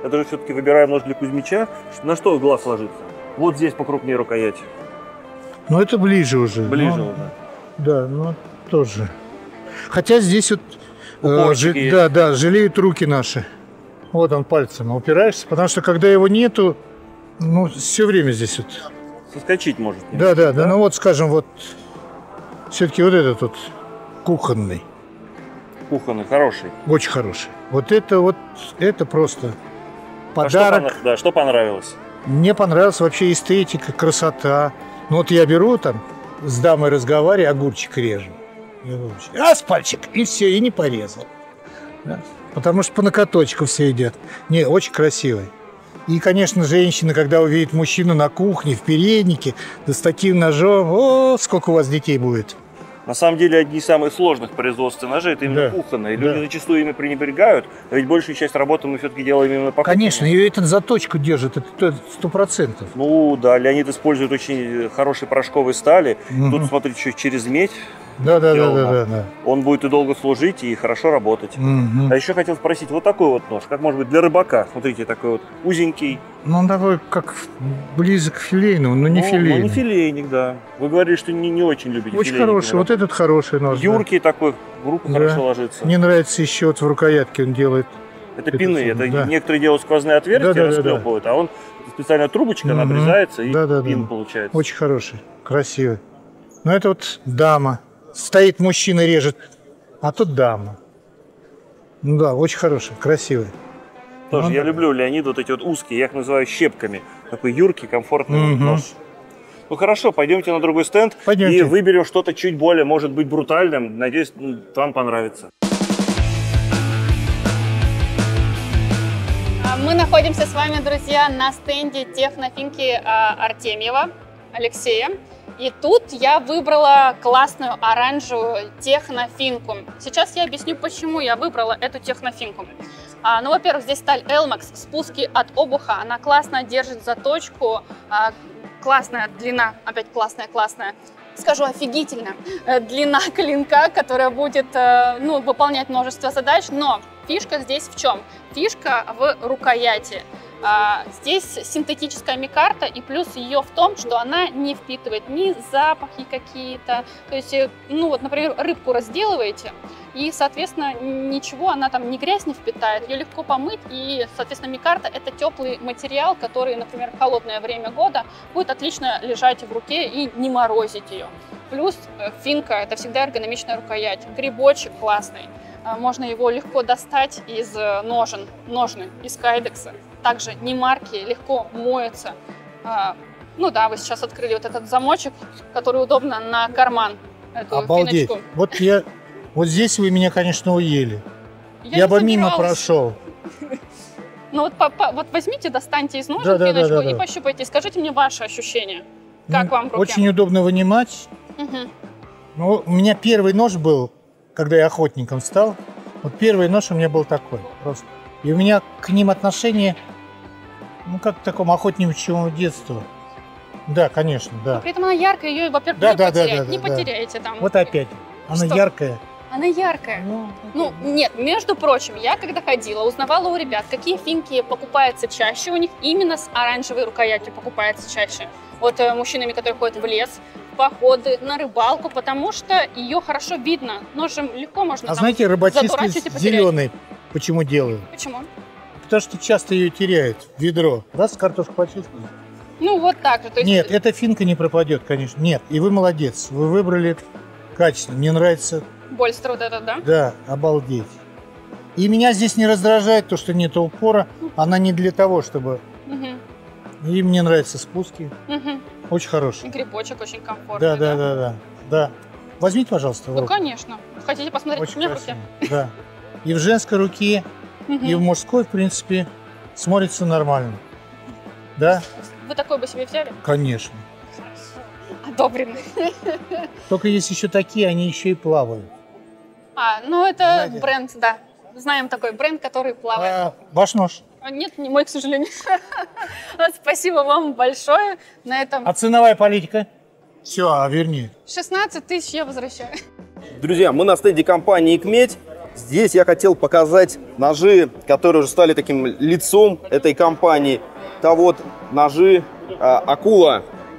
я даже все-таки выбираю нож для Кузьмича. На что глаз ложится? Вот здесь покрупнее рукоять. Ну, это ближе уже. Ближе ну, уже. Да, ну, тоже. Хотя здесь вот... Э, Упорчики ж, есть. да, да, жалеют руки наши. Вот он пальцем упираешься, потому что когда его нету, ну, все время здесь вот... Соскочить может. Да, да, да, ну вот, скажем, вот... Все-таки вот этот вот кухонный. Кухонный, хороший. Очень хороший. Вот это вот, это просто А что, подарок. пона- да, что понравилось? Мне понравилась вообще эстетика, красота. Ну вот я беру там, с дамой разговариваю, огурчик режу. И огурчик. Раз пальчик, и все, и не порезал. Да? Потому что по накаточку все идет. Не, очень красивый. И, конечно, женщина, когда увидит мужчину на кухне, в переднике, да с таким ножом, о, сколько у вас детей будет. На самом деле, одни из самых сложных производств ножей это именно Да. кухонные. Да. Люди зачастую ими пренебрегают, а ведь большую часть работы мы все-таки делаем именно по Конечно, кухне. и этот заточку держит, это сто процентов. Ну да, Леонид использует очень хорошие порошковые стали. Мгм. Тут, смотрите, чуть через медь. Да, да, да, сделано. да, да, да. Он будет и долго служить, и хорошо работать. Мгм. А еще хотел спросить, вот такой вот нож, как может быть для рыбака? Смотрите, такой вот узенький. Ну, он такой, как близок к филейному, но не Ну, филейный. ну, не филейник, да. Вы говорили, что не, не очень любите Очень филейники, хороший, да? вот этот хороший нож. да. Юркий такой, в руку Да. хорошо ложится. Мне нравится еще вот в рукоятке он делает. Это это пины, самое, это да. некоторые делают сквозные отверстия, Да, да, да, да. расклепывают, а он специально трубочка, она Мгм. обрезается и Да, да, пин да. получается. Очень хороший, красивый. Но это вот дама. Стоит мужчина, режет, а тут дама. Ну да, очень хороший, красивый. Тоже Ну, я да. люблю, Леонид, вот эти вот узкие, я их называю щепками. Такой юркий, комфортный вот Мгм. нож. Ну хорошо, пойдемте на другой стенд Пойдемте. и выберем что-то чуть более, может быть, брутальным. Надеюсь, м, вам понравится. А, Мы находимся с вами, друзья, на стенде технофинки а, Артемьева Алексея. И тут я выбрала классную оранжевую технофинку. Сейчас я объясню, почему я выбрала эту технофинку. А, ну, во-первых, здесь сталь Elmax, спуски от обуха, она классно держит заточку, а, классная длина, опять классная-классная. Скажу офигительно, э, длина клинка, которая будет э, ну, выполнять множество задач, но фишка здесь в чем? Фишка в рукояти. А, здесь синтетическая микарта, и плюс ее в том, что она не впитывает ни запахи какие-то. То есть, э, ну вот, например, рыбку разделываете, и, соответственно, ничего она там ни грязь не впитает, ее легко помыть, и, соответственно, микарта — это теплый материал, который, например, в холодное время года будет отлично лежать в руке и не морозить ее. Плюс э, финка — это всегда эргономичная рукоять, грибочек классный. А, Можно его легко достать из э, ножен, ножны, из кайдекса. Также не марки, легко моются. А, Ну да, вы сейчас открыли вот этот замочек, который удобно на карман, эту Обалдеть. финочку. Вот я, вот здесь вы меня, конечно, уели. Я, не бы мимо собиралась. прошел. Ну вот, по- по- вот возьмите, достаньте из ножен Да, да, да, финочку да, и да. пощупайте. Скажите мне ваши ощущения. Как Ну, вам в руке? Очень удобно вынимать. Мгм. Ну, у меня первый нож был, когда я охотником стал. Вот первый нож у меня был такой просто. И у меня к ним отношение, ну, как к такому охотничьему детству. Да, конечно, да. При этом она яркая, ее, во-первых, Да, не, да, да, потерять, да, не да. потеряете там. Вот опять. Она Что? яркая. Она яркая. Ну, Ну, нет, между прочим, я когда ходила, узнавала у ребят, какие финки покупаются чаще, у них именно с оранжевой рукоятью покупается чаще. Вот э, мужчинами, которые ходят в лес, в походы, на рыбалку, потому что ее хорошо видно. Ножем легко можно а там знаете, рыбачишки задурачить и потерять. зеленый почему делают? Почему? Потому что часто ее теряют в ведро. Раз картошку почистили. Ну, вот так же. То есть, Нет, эта финка не пропадет, конечно. Нет, и вы молодец. Вы выбрали качественно. Мне нравится. больстер вот этот, да? Да, обалдеть. И меня здесь не раздражает то, что нет упора. Она не для того, чтобы... Мгм, И мне нравятся спуски. мгм. Очень И хорошие. грибочек очень комфортный. Да, да, да, да. Да. Возьмите, пожалуйста, в Ну, руку. конечно. Хотите посмотреть, Очень у меня в руке? красиво. Да. И в женской руке, Мгм. и в мужской, в принципе, смотрится нормально. Да? Вы такой бы себе взяли? Конечно. Одобренный. Только есть еще такие, они еще и плавают. А, ну это Знаете? бренд, да. Знаем такой бренд, который плавает. А, ваш нож. А, Нет, не мой, к сожалению. Спасибо вам большое. На этом А ценовая политика? Все, а вернее. шестнадцать тысяч я возвращаю. Друзья, мы на стенде компании «Икмедь». Здесь я хотел показать ножи, которые уже стали таким лицом этой компании. Это вот ножи а, Акула.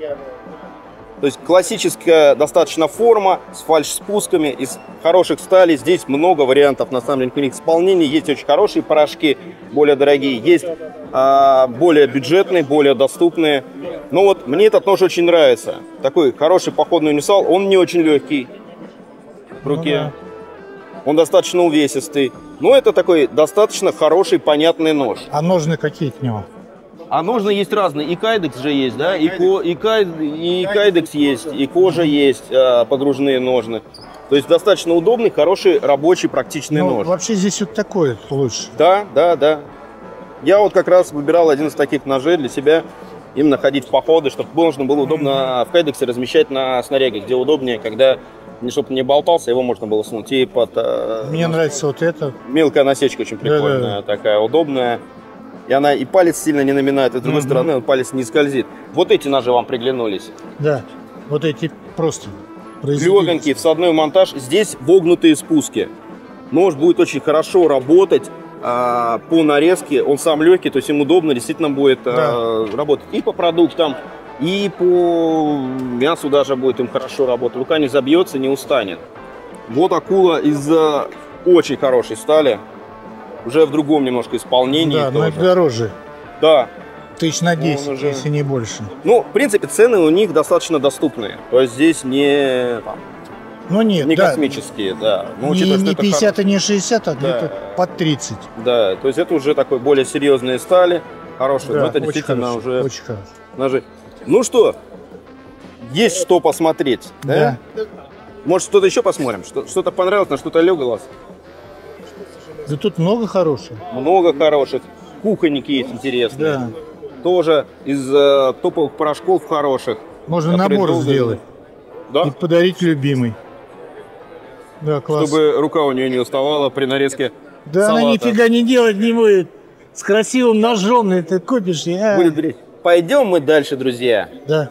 То есть классическая достаточно форма с фальш-спусками из хороших сталей. Здесь много вариантов, на самом деле, у них исполнений. Есть очень хорошие порошки, более дорогие. Есть а, более бюджетные, более доступные. Но вот мне этот нож очень нравится. Такой хороший походный универсал. Он не очень легкий в руке. Он достаточно увесистый. Но это такой достаточно хороший, понятный нож. А ножны какие к нему? А ножны есть разные. И кайдекс же есть, да? И, ко, и, кай, и кайдекс есть, и кожа есть, а, подружные ножны. То есть достаточно удобный, хороший, рабочий, практичный Ну, нож. вообще здесь вот такой лучше. Да, да, да. Я вот как раз выбирал один из таких ножей для себя. Именно ходить в походы, чтобы можно было удобно в кайдексе размещать на снаряге, где удобнее, когда, чтобы не болтался, его можно было сунуть. И под... Мне нравится вот это. Мелкая насечка очень прикольная, да, да. Такая удобная. И она и палец сильно не наминает, и с другой mm-hmm. стороны он палец не скользит. Вот эти ножи вам приглянулись? Да, вот эти просто. Легонький, всадной монтаж. Здесь вогнутые спуски. Нож будет очень хорошо работать а, по нарезке. Он сам легкий, то есть им удобно действительно будет да. а, работать и по продуктам, и по мясу даже будет им хорошо работать. Рука не забьется, не устанет. Вот Акула из а, очень хорошей стали. Уже в другом немножко исполнении. Да, но это дороже. Да. Тысяч на десять, уже... если не больше. Ну, в принципе, цены у них достаточно доступные. То есть здесь не, там, ну, нет, не да. космические. Да. Ну, не учитывая, не пятьдесят хор... и не шестьдесят, а да. где-то под тридцать. Да, то есть это уже такой более серьезные стали. Хорошие. Да, но это очень действительно хорошо, уже очень хорошо. ножи. Ну что, есть что посмотреть. Да? Да. Может, что-то еще посмотрим? Что-то понравилось, на что-то леглось? Да тут много хороших. Много хороших. Кухонники есть интересные. Да. Тоже из э, топовых порошков хороших. Можно набор долго... сделать. Да? И подарить любимый. Да, класс. Чтобы рука у нее не уставала при нарезке Да салата. Она нифига не делать не будет. С красивым ножом ты купишь. А... Будет греть. Пойдем мы дальше, друзья. Да.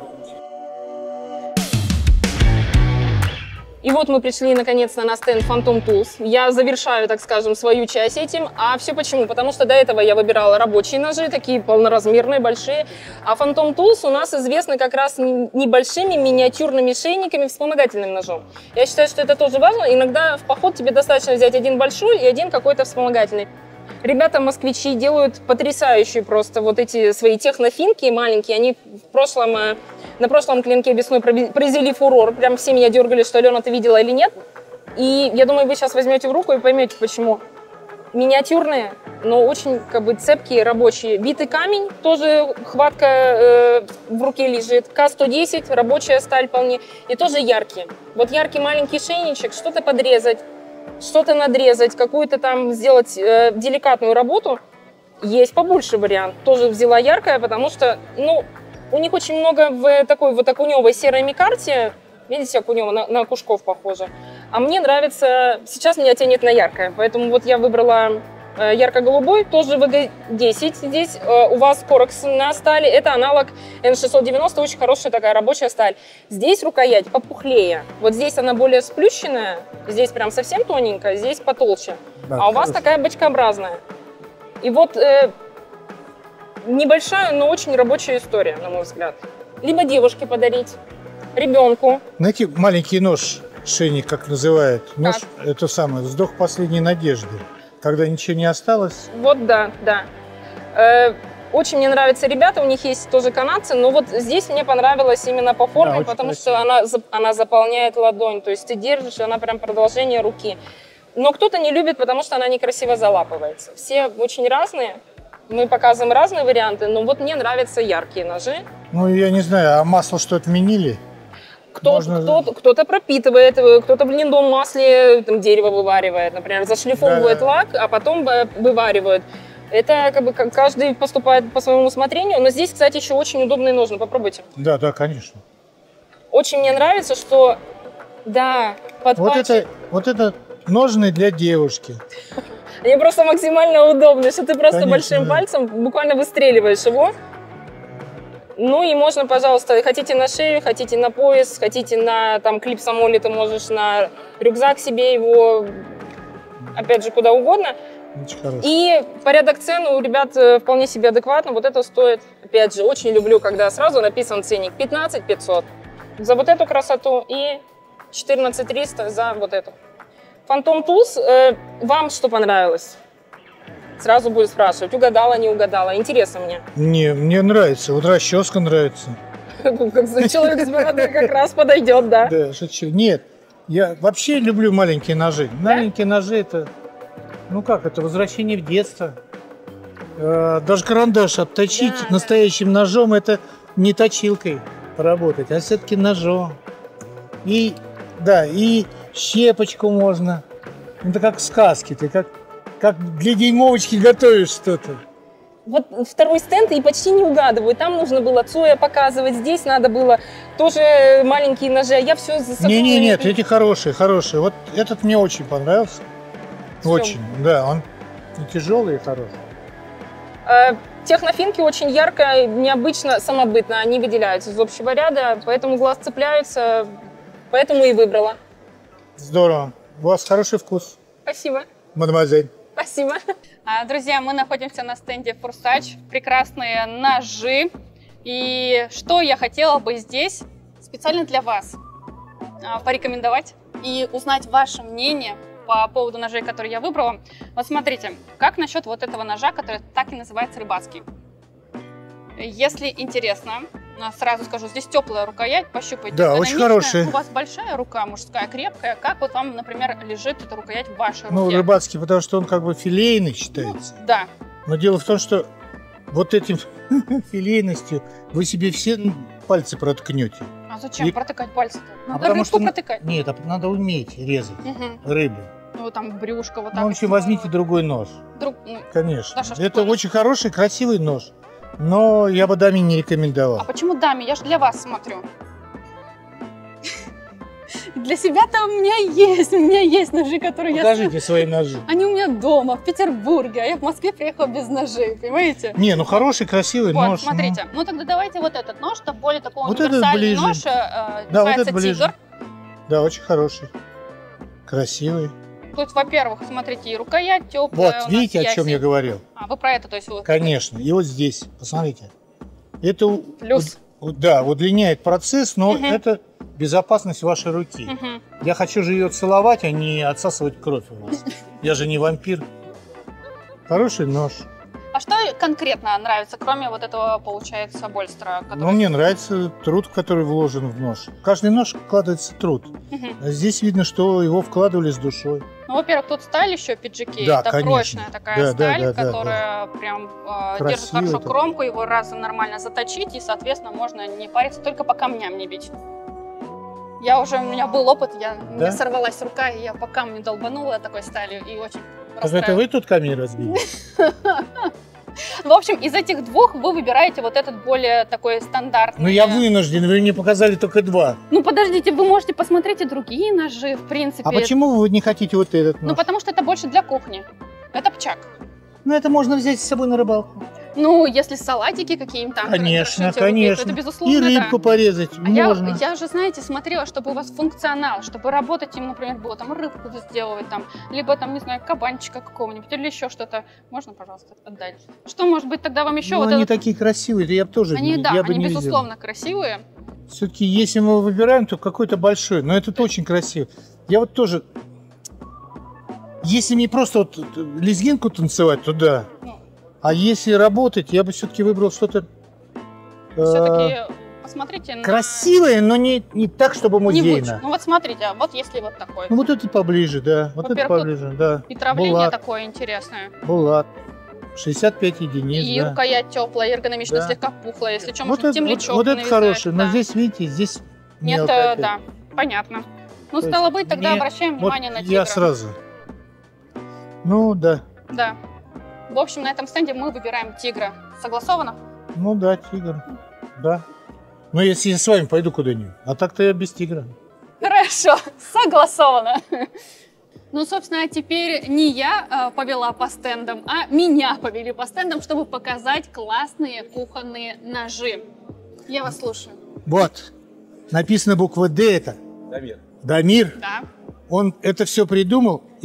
И вот мы пришли наконец-то на стенд Phantom Tools. Я завершаю, так скажем, свою часть этим. А все почему? Потому что до этого я выбирала рабочие ножи, такие полноразмерные, большие. А Phantom Tools у нас известны как раз небольшими миниатюрными шейниками, вспомогательным ножом. Я считаю, что это тоже важно. Иногда в поход тебе достаточно взять один большой и один какой-то вспомогательный. Ребята, москвичи, делают потрясающие просто вот эти свои технофинки маленькие. Они в прошлом, на прошлом клинке весной произвели фурор. Прям все меня дергали, что Алена, ты видела или нет. И я думаю, вы сейчас возьмете в руку и поймете, почему. Миниатюрные, но очень как бы цепкие, рабочие. Битый камень, тоже хватка э, в руке лежит. К сто десять, рабочая сталь вполне. И тоже яркие. Вот яркий маленький шейничек, что-то подрезать, что-то надрезать, какую-то там сделать э, деликатную работу. Есть побольше вариант. Тоже взяла яркое, потому что, ну, у них очень много в такой вот окуневой серой микарте. Видите, окунево на, на кушков похоже. А мне нравится, сейчас меня тянет на яркое, поэтому вот я выбрала э, ярко-голубой, тоже вэ гэ десять здесь. Э, у вас Корекс на стали, это аналог эн шестьсот девяносто, очень хорошая такая рабочая сталь. Здесь рукоять попухлее, вот здесь она более сплющенная, здесь прям совсем тоненькая, здесь потолще. Да, а у вас такая бочкообразная. И вот э, небольшая, но очень рабочая история, на мой взгляд. Либо девушке подарить, ребенку. Знаете, маленький нож, шейник, как называют, нож, так. Это самое, вздох последней надежды, когда ничего не осталось. Вот да, да. Э, очень мне нравятся ребята, у них есть тоже канадцы, но вот здесь мне понравилось именно по форме, да, потому красиво. Что она, она заполняет ладонь, то есть ты держишь, она прям продолжение руки. Но кто-то не любит, потому что она некрасиво залапывается. Все очень разные, мы показываем разные варианты, но вот мне нравятся яркие ножи. Ну, я не знаю, а масло что, отменили? Кто-то, Можно... кто-то, кто-то пропитывает, кто-то в льняном масле там, дерево вываривает, например, зашлифовывает да, да. лак, а потом вываривает. Это как бы каждый поступает по своему усмотрению, но здесь, кстати, еще очень удобные ножны, попробуйте. Да, да, конечно. Очень мне нравится, что, да, под вот пальчик... это, вот это ножны для девушки. Они просто максимально удобны, что ты просто конечно, большим да. пальцем буквально выстреливаешь его. Ну и можно, пожалуйста, хотите на шею, хотите на пояс, хотите на там клип самоли, ты можешь на рюкзак себе его опять же, куда угодно. Очень хороший. И порядок цен у ребят э, вполне себе адекватно. Вот это стоит, опять же, очень люблю, когда сразу написан ценник пятнадцать пятьсот за вот эту красоту и четырнадцать триста за вот эту. Phantom Tools, э, вам что понравилось? Сразу будет спрашивать, угадала, не угадала. Интересно мне. Не, мне нравится. Вот расческа нравится. Человек с бородой как раз подойдет, да? Да, шучу. Нет, я вообще люблю маленькие ножи. Маленькие ножи это, ну как, это возвращение в детство. Э, Даже карандаш обточить Да, настоящим ножом, это не точилкой поработать, а все-таки ножом. И, да, и щепочку можно. Это как в сказке, ты как, как для дюймовочки готовишь что-то. Вот второй стенд и почти не угадываю. Там нужно было Цоя показывать, здесь надо было тоже маленькие ножи. Я все за собой... Не, не, нет, эти хорошие, хорошие. Вот этот мне очень понравился. Всё. Очень, да, он и тяжелый, и хороший. Э, Технофинки очень ярко, необычно, самобытно. Они выделяются из общего ряда, поэтому глаз цепляются, поэтому и выбрала. Здорово. У вас хороший вкус, Спасибо. мадемуазель. Спасибо. А, Друзья, мы находимся на стенде Форсач. Прекрасные ножи. И что я хотела бы здесь специально для вас а, порекомендовать и узнать ваше мнение по поводу ножей, которые я выбрала. Вот смотрите, как насчет вот этого ножа, который так и называется рыбацкий. Если интересно, сразу скажу, здесь теплая рукоять, пощупайте. Да, очень хорошая. У вас большая рука, мужская, крепкая. Как вот вам, например, лежит эта рукоять в вашей Ну, руке? рыбацкий, потому что он как бы филейный считается. Ну, да. Но дело в том, что вот этим филейностью вы себе все пальцы проткнете. А зачем И- протыкать пальцы-то? А Надо потому рыбку что протыкать. нет, а надо уметь резать Мгм. рыбу. Ну, там брюшко вот так. Ну, в общем, возьмите другой нож. Друг... ну, Конечно. Да что ж Это такое? очень хороший, красивый нож. Но я бы даме не рекомендовал. А почему даме? Я же для вас смотрю. Для себя-то у меня есть. У меня есть ножи, которые я... Покажите свои ножи. Они у меня дома, в Петербурге, а я в Москве приехала без ножей, понимаете? Не, ну хороший, красивый Вот, нож. смотрите. Ну тогда давайте вот этот нож, это более такой Вот этот универсальный ближе. нож, э, Да, вот называется этот ближе. «Тигр». Ну, да, очень хороший. Красивый. Тут, во-первых, смотрите, и рукоять теплая. Вот, у нас видите, о чем ясень. я говорил? А, вы про это, то есть вы... Конечно. И вот здесь, посмотрите. Это у- Плюс. у- да, удлиняет процесс, но Мгм. это безопасность вашей руки. Мгм. Я хочу же ее целовать, а не отсасывать кровь у вас. Я же не вампир. Хороший нож. А что конкретно нравится, кроме вот этого, получается, больстера? который- Но мне нравится труд, который вложен в нож. В каждый нож вкладывается труд. Мгм. А здесь видно, что его вкладывали с душой. Ну, во-первых, тут сталь еще, пиджаки. Да, это конечно. прочная такая Да, да, сталь, да, да, которая прям э, держит Красиво хорошо это. кромку, его раз нормально заточить, и, соответственно, можно не париться, только по камням не бить. Я уже, у меня был опыт, я, у меня Да? сорвалась рука, и я по камню долбанула такой сталью, и очень Так это расстраивалась. вы тут камень разбили? В общем, из этих двух вы выбираете вот этот более такой стандартный. Ну я вынужден, вы мне показали только два. Ну, подождите, вы можете посмотреть и другие ножи, в принципе. А почему вы не хотите вот этот Ну, нож? потому что это больше для кухни. Это пчак. Ну это можно взять с собой на рыбалку. Ну, если салатики какие-нибудь там. Конечно, красите руки, конечно. то это безусловно, И рыбку да. порезать А я, можно. я же, знаете, смотрела, чтобы у вас функционал, чтобы работать им, например, было там рыбку сделать, там, либо там, не знаю, кабанчика какого-нибудь, или еще что-то. Можно, пожалуйста, отдать? Что может быть тогда вам еще? Ну, вот они этот- такие красивые, я бы тоже Они, не- да, я бы они не взял. безусловно красивые. Все-таки, если мы выбираем, то какой-то большой. Но этот очень красивый. Я вот тоже... Если мне просто вот лезгинку танцевать, то да. Ну. А если работать, я бы все-таки выбрал что-то э, Все-таки посмотрите на... красивое, но не, не так, чтобы Не музейно. лучше. Ну вот смотрите, а вот если вот такой. Ну вот это поближе, да. Вот это Во-первых, поближе, да. И травление Булат, такое интересное. Булат. шестьдесят пять единиц, И да. рукоять теплая, эргономично, Да. слегка пухлая. Если что, Вот можно это, вот, темлячок вот это навязать, хороший, но да. здесь, видите, здесь Нет, мелко э, опять. да, понятно. Ну, То стало есть быть, тогда мне- обращаем Вот внимание на тигра. я сразу. Ну да, Да. В общем, на этом стенде мы выбираем тигра. Согласовано? ну да, тигр, да. Но если я с вами пойду куда-нибудь, а так-то я без тигра. Хорошо, согласовано. Ну, собственно, теперь не я э, повела по стендам, а меня повели по стендам, чтобы показать классные кухонные ножи. Я вас слушаю. Вот, написано буква Д это. Дамир. Дамир, Да. он это все придумал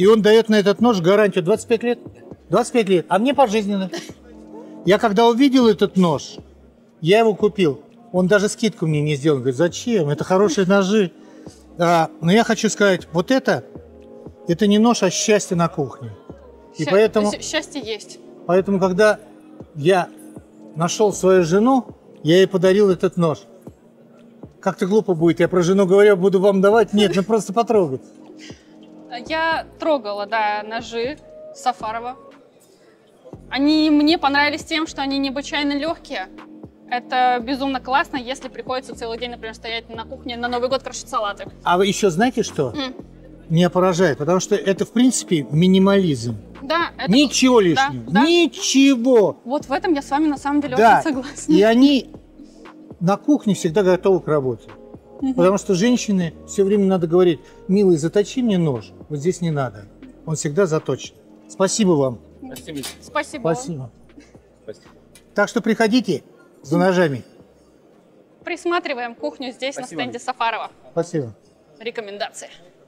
И он дает на этот нож гарантию двадцать пять лет. двадцать пять лет, а мне пожизненно. Я когда увидел этот нож, я его купил. Он даже скидку мне не сделал. Говорит, зачем? Это хорошие ножи. А, но я хочу сказать, вот это, это не нож, а счастье на кухне. И Ща- поэтому, Счастье есть. поэтому, когда я нашел свою жену, я ей подарил этот нож. Как-то глупо будет, я про жену говорю, буду вам давать. Нет, ну просто потрогать. Я трогала, да, ножи Сафарова. Они мне понравились тем, что они необычайно легкие. Это безумно классно, если приходится целый день, например, стоять на кухне на Новый год крошить салаты. А вы еще знаете что? М. Меня поражает, потому что это, в принципе, минимализм. Да, это... Ничего лишнего. Да, да. Ничего. Вот в этом я с вами на самом деле Да. очень согласна. И они на кухне всегда готовы к работе. Мгм. Потому что женщины все время надо говорить, милый, заточи мне нож. Вот здесь не надо. Он всегда заточен. Спасибо вам. Спасибо. Спасибо. вам. Спасибо. Спасибо. Так что приходите за ножами. Присматриваем кухню здесь, Спасибо. на стенде Сафарова. Спасибо. Рекомендации.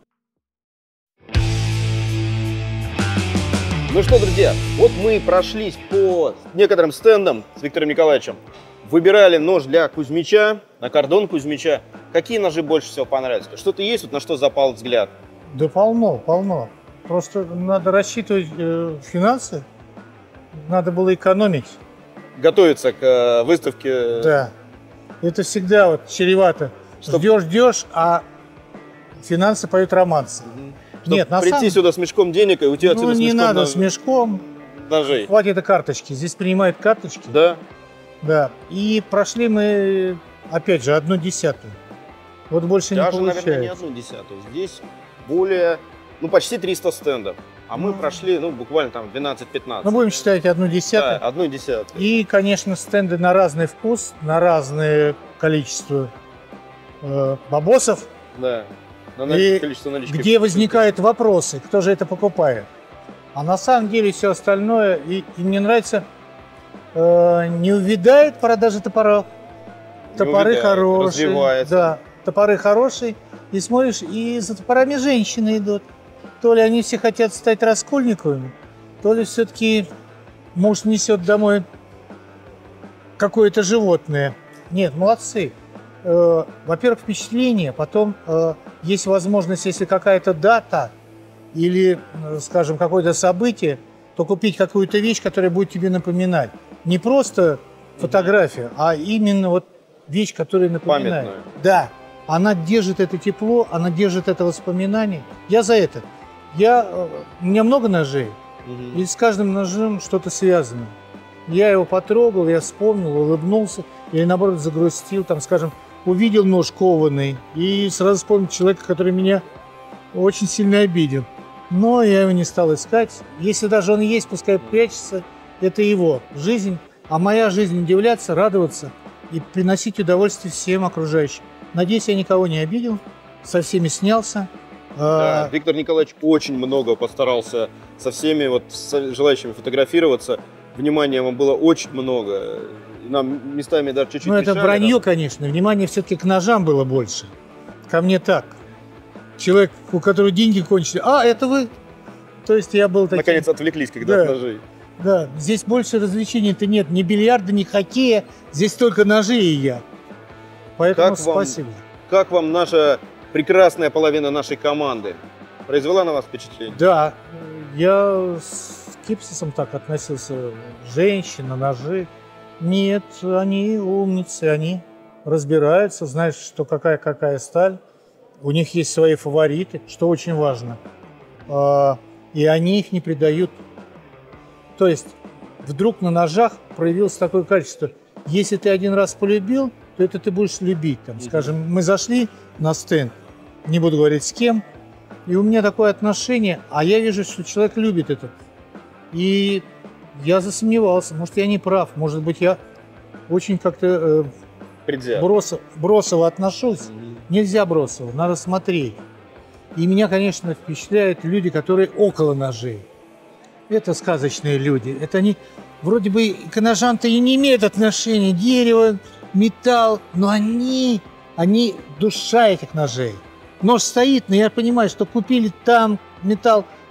Ну что, друзья, вот мы прошлись по некоторым стендам с Виктором Николаевичем. Выбирали нож для Кузьмича, на кордон Кузьмича. Какие ножи больше всего понравились? Что-то есть, вот на что запал взгляд? Да полно, полно. Просто надо рассчитывать э, финансы. Надо было экономить. Готовиться к э, выставке. Да. Это всегда вот чревато. Чтоб- Ждешь, ждешь, а финансы поют романсы. Мгм. Чтоб Нет, на прийти самом- сюда с мешком денег и уйти отсюда Ну, с не мешком надо нож- с мешком. ножей. Хватит это карточки. Здесь принимают карточки. Да? Да. И прошли мы, опять же, одну десятую. Вот больше Даже, не наверное, не получается. одну десятую. Здесь более, ну, почти триста стендов. А мы Ну. прошли, ну, буквально там двенадцать-пятнадцать. Ну, будем считать одну Да, десятую. одну десятую. И, конечно, стенды на разный вкус, на разное количество э, бабосов, Да. На И количество налички. где возникают вопросы, кто же это покупает. А на самом деле все остальное, и, и мне нравится, э, не увядает продажи топоров. Не Топоры увядает, хорошие. развивается. Да, топоры хорошие. И смотришь, и за топорами женщины идут. То ли они все хотят стать раскольниковыми, то ли все-таки муж несет домой какое-то животное. Нет, молодцы. Э, Во-первых, впечатление, потом э, есть возможность, если какая-то дата или, э, скажем, какое-то событие, то купить какую-то вещь, которая будет тебе напоминать. Не просто фотография, а именно вот вещь, которая напоминает. Памятную. Да, она держит это тепло, она держит это воспоминание. Я за это. Я, э, у меня много ножей, Мгм. и с каждым ножом что-то связано. Я его потрогал, я вспомнил, улыбнулся, или наоборот загрустил, там, скажем, увидел нож кованый и сразу вспомнил человека, который меня очень сильно обидел. Но я его не стал искать. Если даже он есть, пускай прячется, это его жизнь. А моя жизнь удивляться, радоваться и приносить удовольствие всем окружающим. Надеюсь, я никого не обидел, со всеми снялся. Да, А, Виктор Николаевич очень много постарался со всеми вот с желающими фотографироваться. Внимания ему было очень много. И нам местами даже чуть-чуть Ну, это мешали, вранье, да. конечно. Внимание все-таки к ножам было больше. Ко мне так. Человек, у которого деньги кончили. А, это вы? То есть я был таким. Наконец отвлеклись, когда Да. от ножей. Да, здесь больше развлечений-то нет. Ни бильярда, ни хоккея. Здесь только ножи и я. Поэтому Как вам- спасибо. Как вам наша прекрасная половина нашей команды? Произвела на вас впечатление? Да, я с скепсисом так относился. Женщина, ножи. Нет, они умницы, они разбираются, знают, что какая-какая сталь. У них есть свои фавориты, что очень важно. А, И они их не предают. То есть вдруг на ножах проявилось такое качество. Если ты один раз полюбил, то это ты будешь любить. Там, скажем, мы зашли на стенд, не буду говорить с кем, и у меня такое отношение, а я вижу, что человек любит это. И я засомневался, может, я не прав, может быть, я очень как-то э, Предвзято. бросо- бросово отношусь. Нельзя бросово, надо смотреть. И меня, конечно, впечатляют люди, которые около ножей. Это сказочные люди. Это они вроде бы к ножам-то и не имеют отношения. Дерево, металл, но они, они душа этих ножей. Нож стоит, но я понимаю, что купили там металл,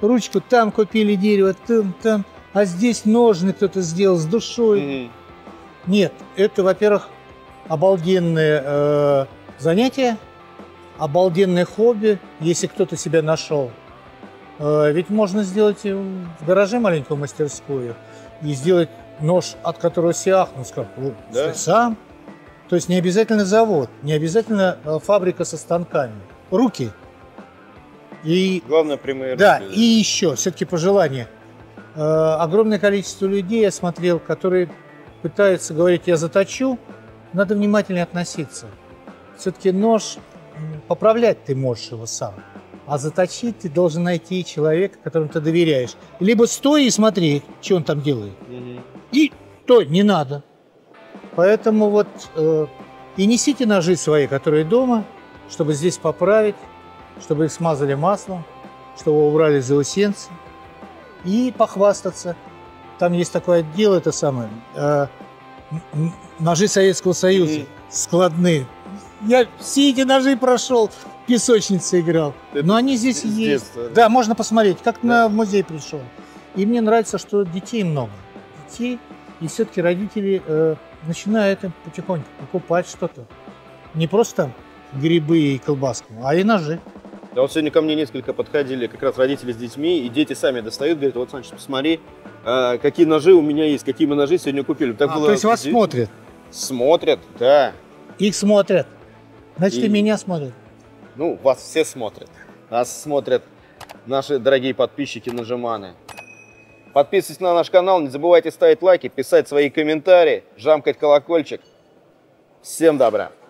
ручку там купили дерево, там, там, а здесь ножны кто-то сделал с душой. Mm-hmm. Нет, это, во-первых, обалденное э, занятие, обалденное хобби, если кто-то себя нашел. Э, ведь можно сделать в гараже маленькую мастерскую и сделать нож, от которого все ахнут, скажут, да? Сам. То есть не обязательно завод, не обязательно э, фабрика со станками. Руки. И, главное, прямые да, руки. Да, и еще, все-таки пожелание. Э, огромное количество людей я смотрел, которые пытаются говорить, я заточу, надо внимательнее относиться. Все-таки нож, поправлять ты можешь его сам, а заточить ты должен найти человека, которому ты доверяешь. Либо стой и смотри, что он там делает. Mm-hmm. И то не надо. Поэтому вот э, и несите ножи свои, которые дома, чтобы здесь поправить, чтобы их смазали маслом, чтобы убрали заусенцы и похвастаться. Там есть такой отдел, это самое, э, ножи Советского Союза, mm-hmm. складные. Я все эти ножи прошел, в песочнице играл. Это но они здесь есть. Детства, да? Да, можно посмотреть, как да. на музей пришел. И мне нравится, что детей много. Детей, и все-таки родители э, начинают потихоньку покупать что-то. Не просто грибы и колбаску, а и ножи. Да, вот сегодня ко мне несколько подходили как раз родители с детьми, и дети сами достают, говорят, вот, Саныч, посмотри, а, какие ножи у меня есть, какие мы ножи сегодня купили. Так а, было... То есть вас смотрят? Смотрят, да. Их смотрят. Значит, и, и меня смотрят. Ну, вас все смотрят. Нас смотрят наши дорогие подписчики ножеманы. Подписывайтесь на наш канал, не забывайте ставить лайки, писать свои комментарии, жамкать колокольчик. Всем добра!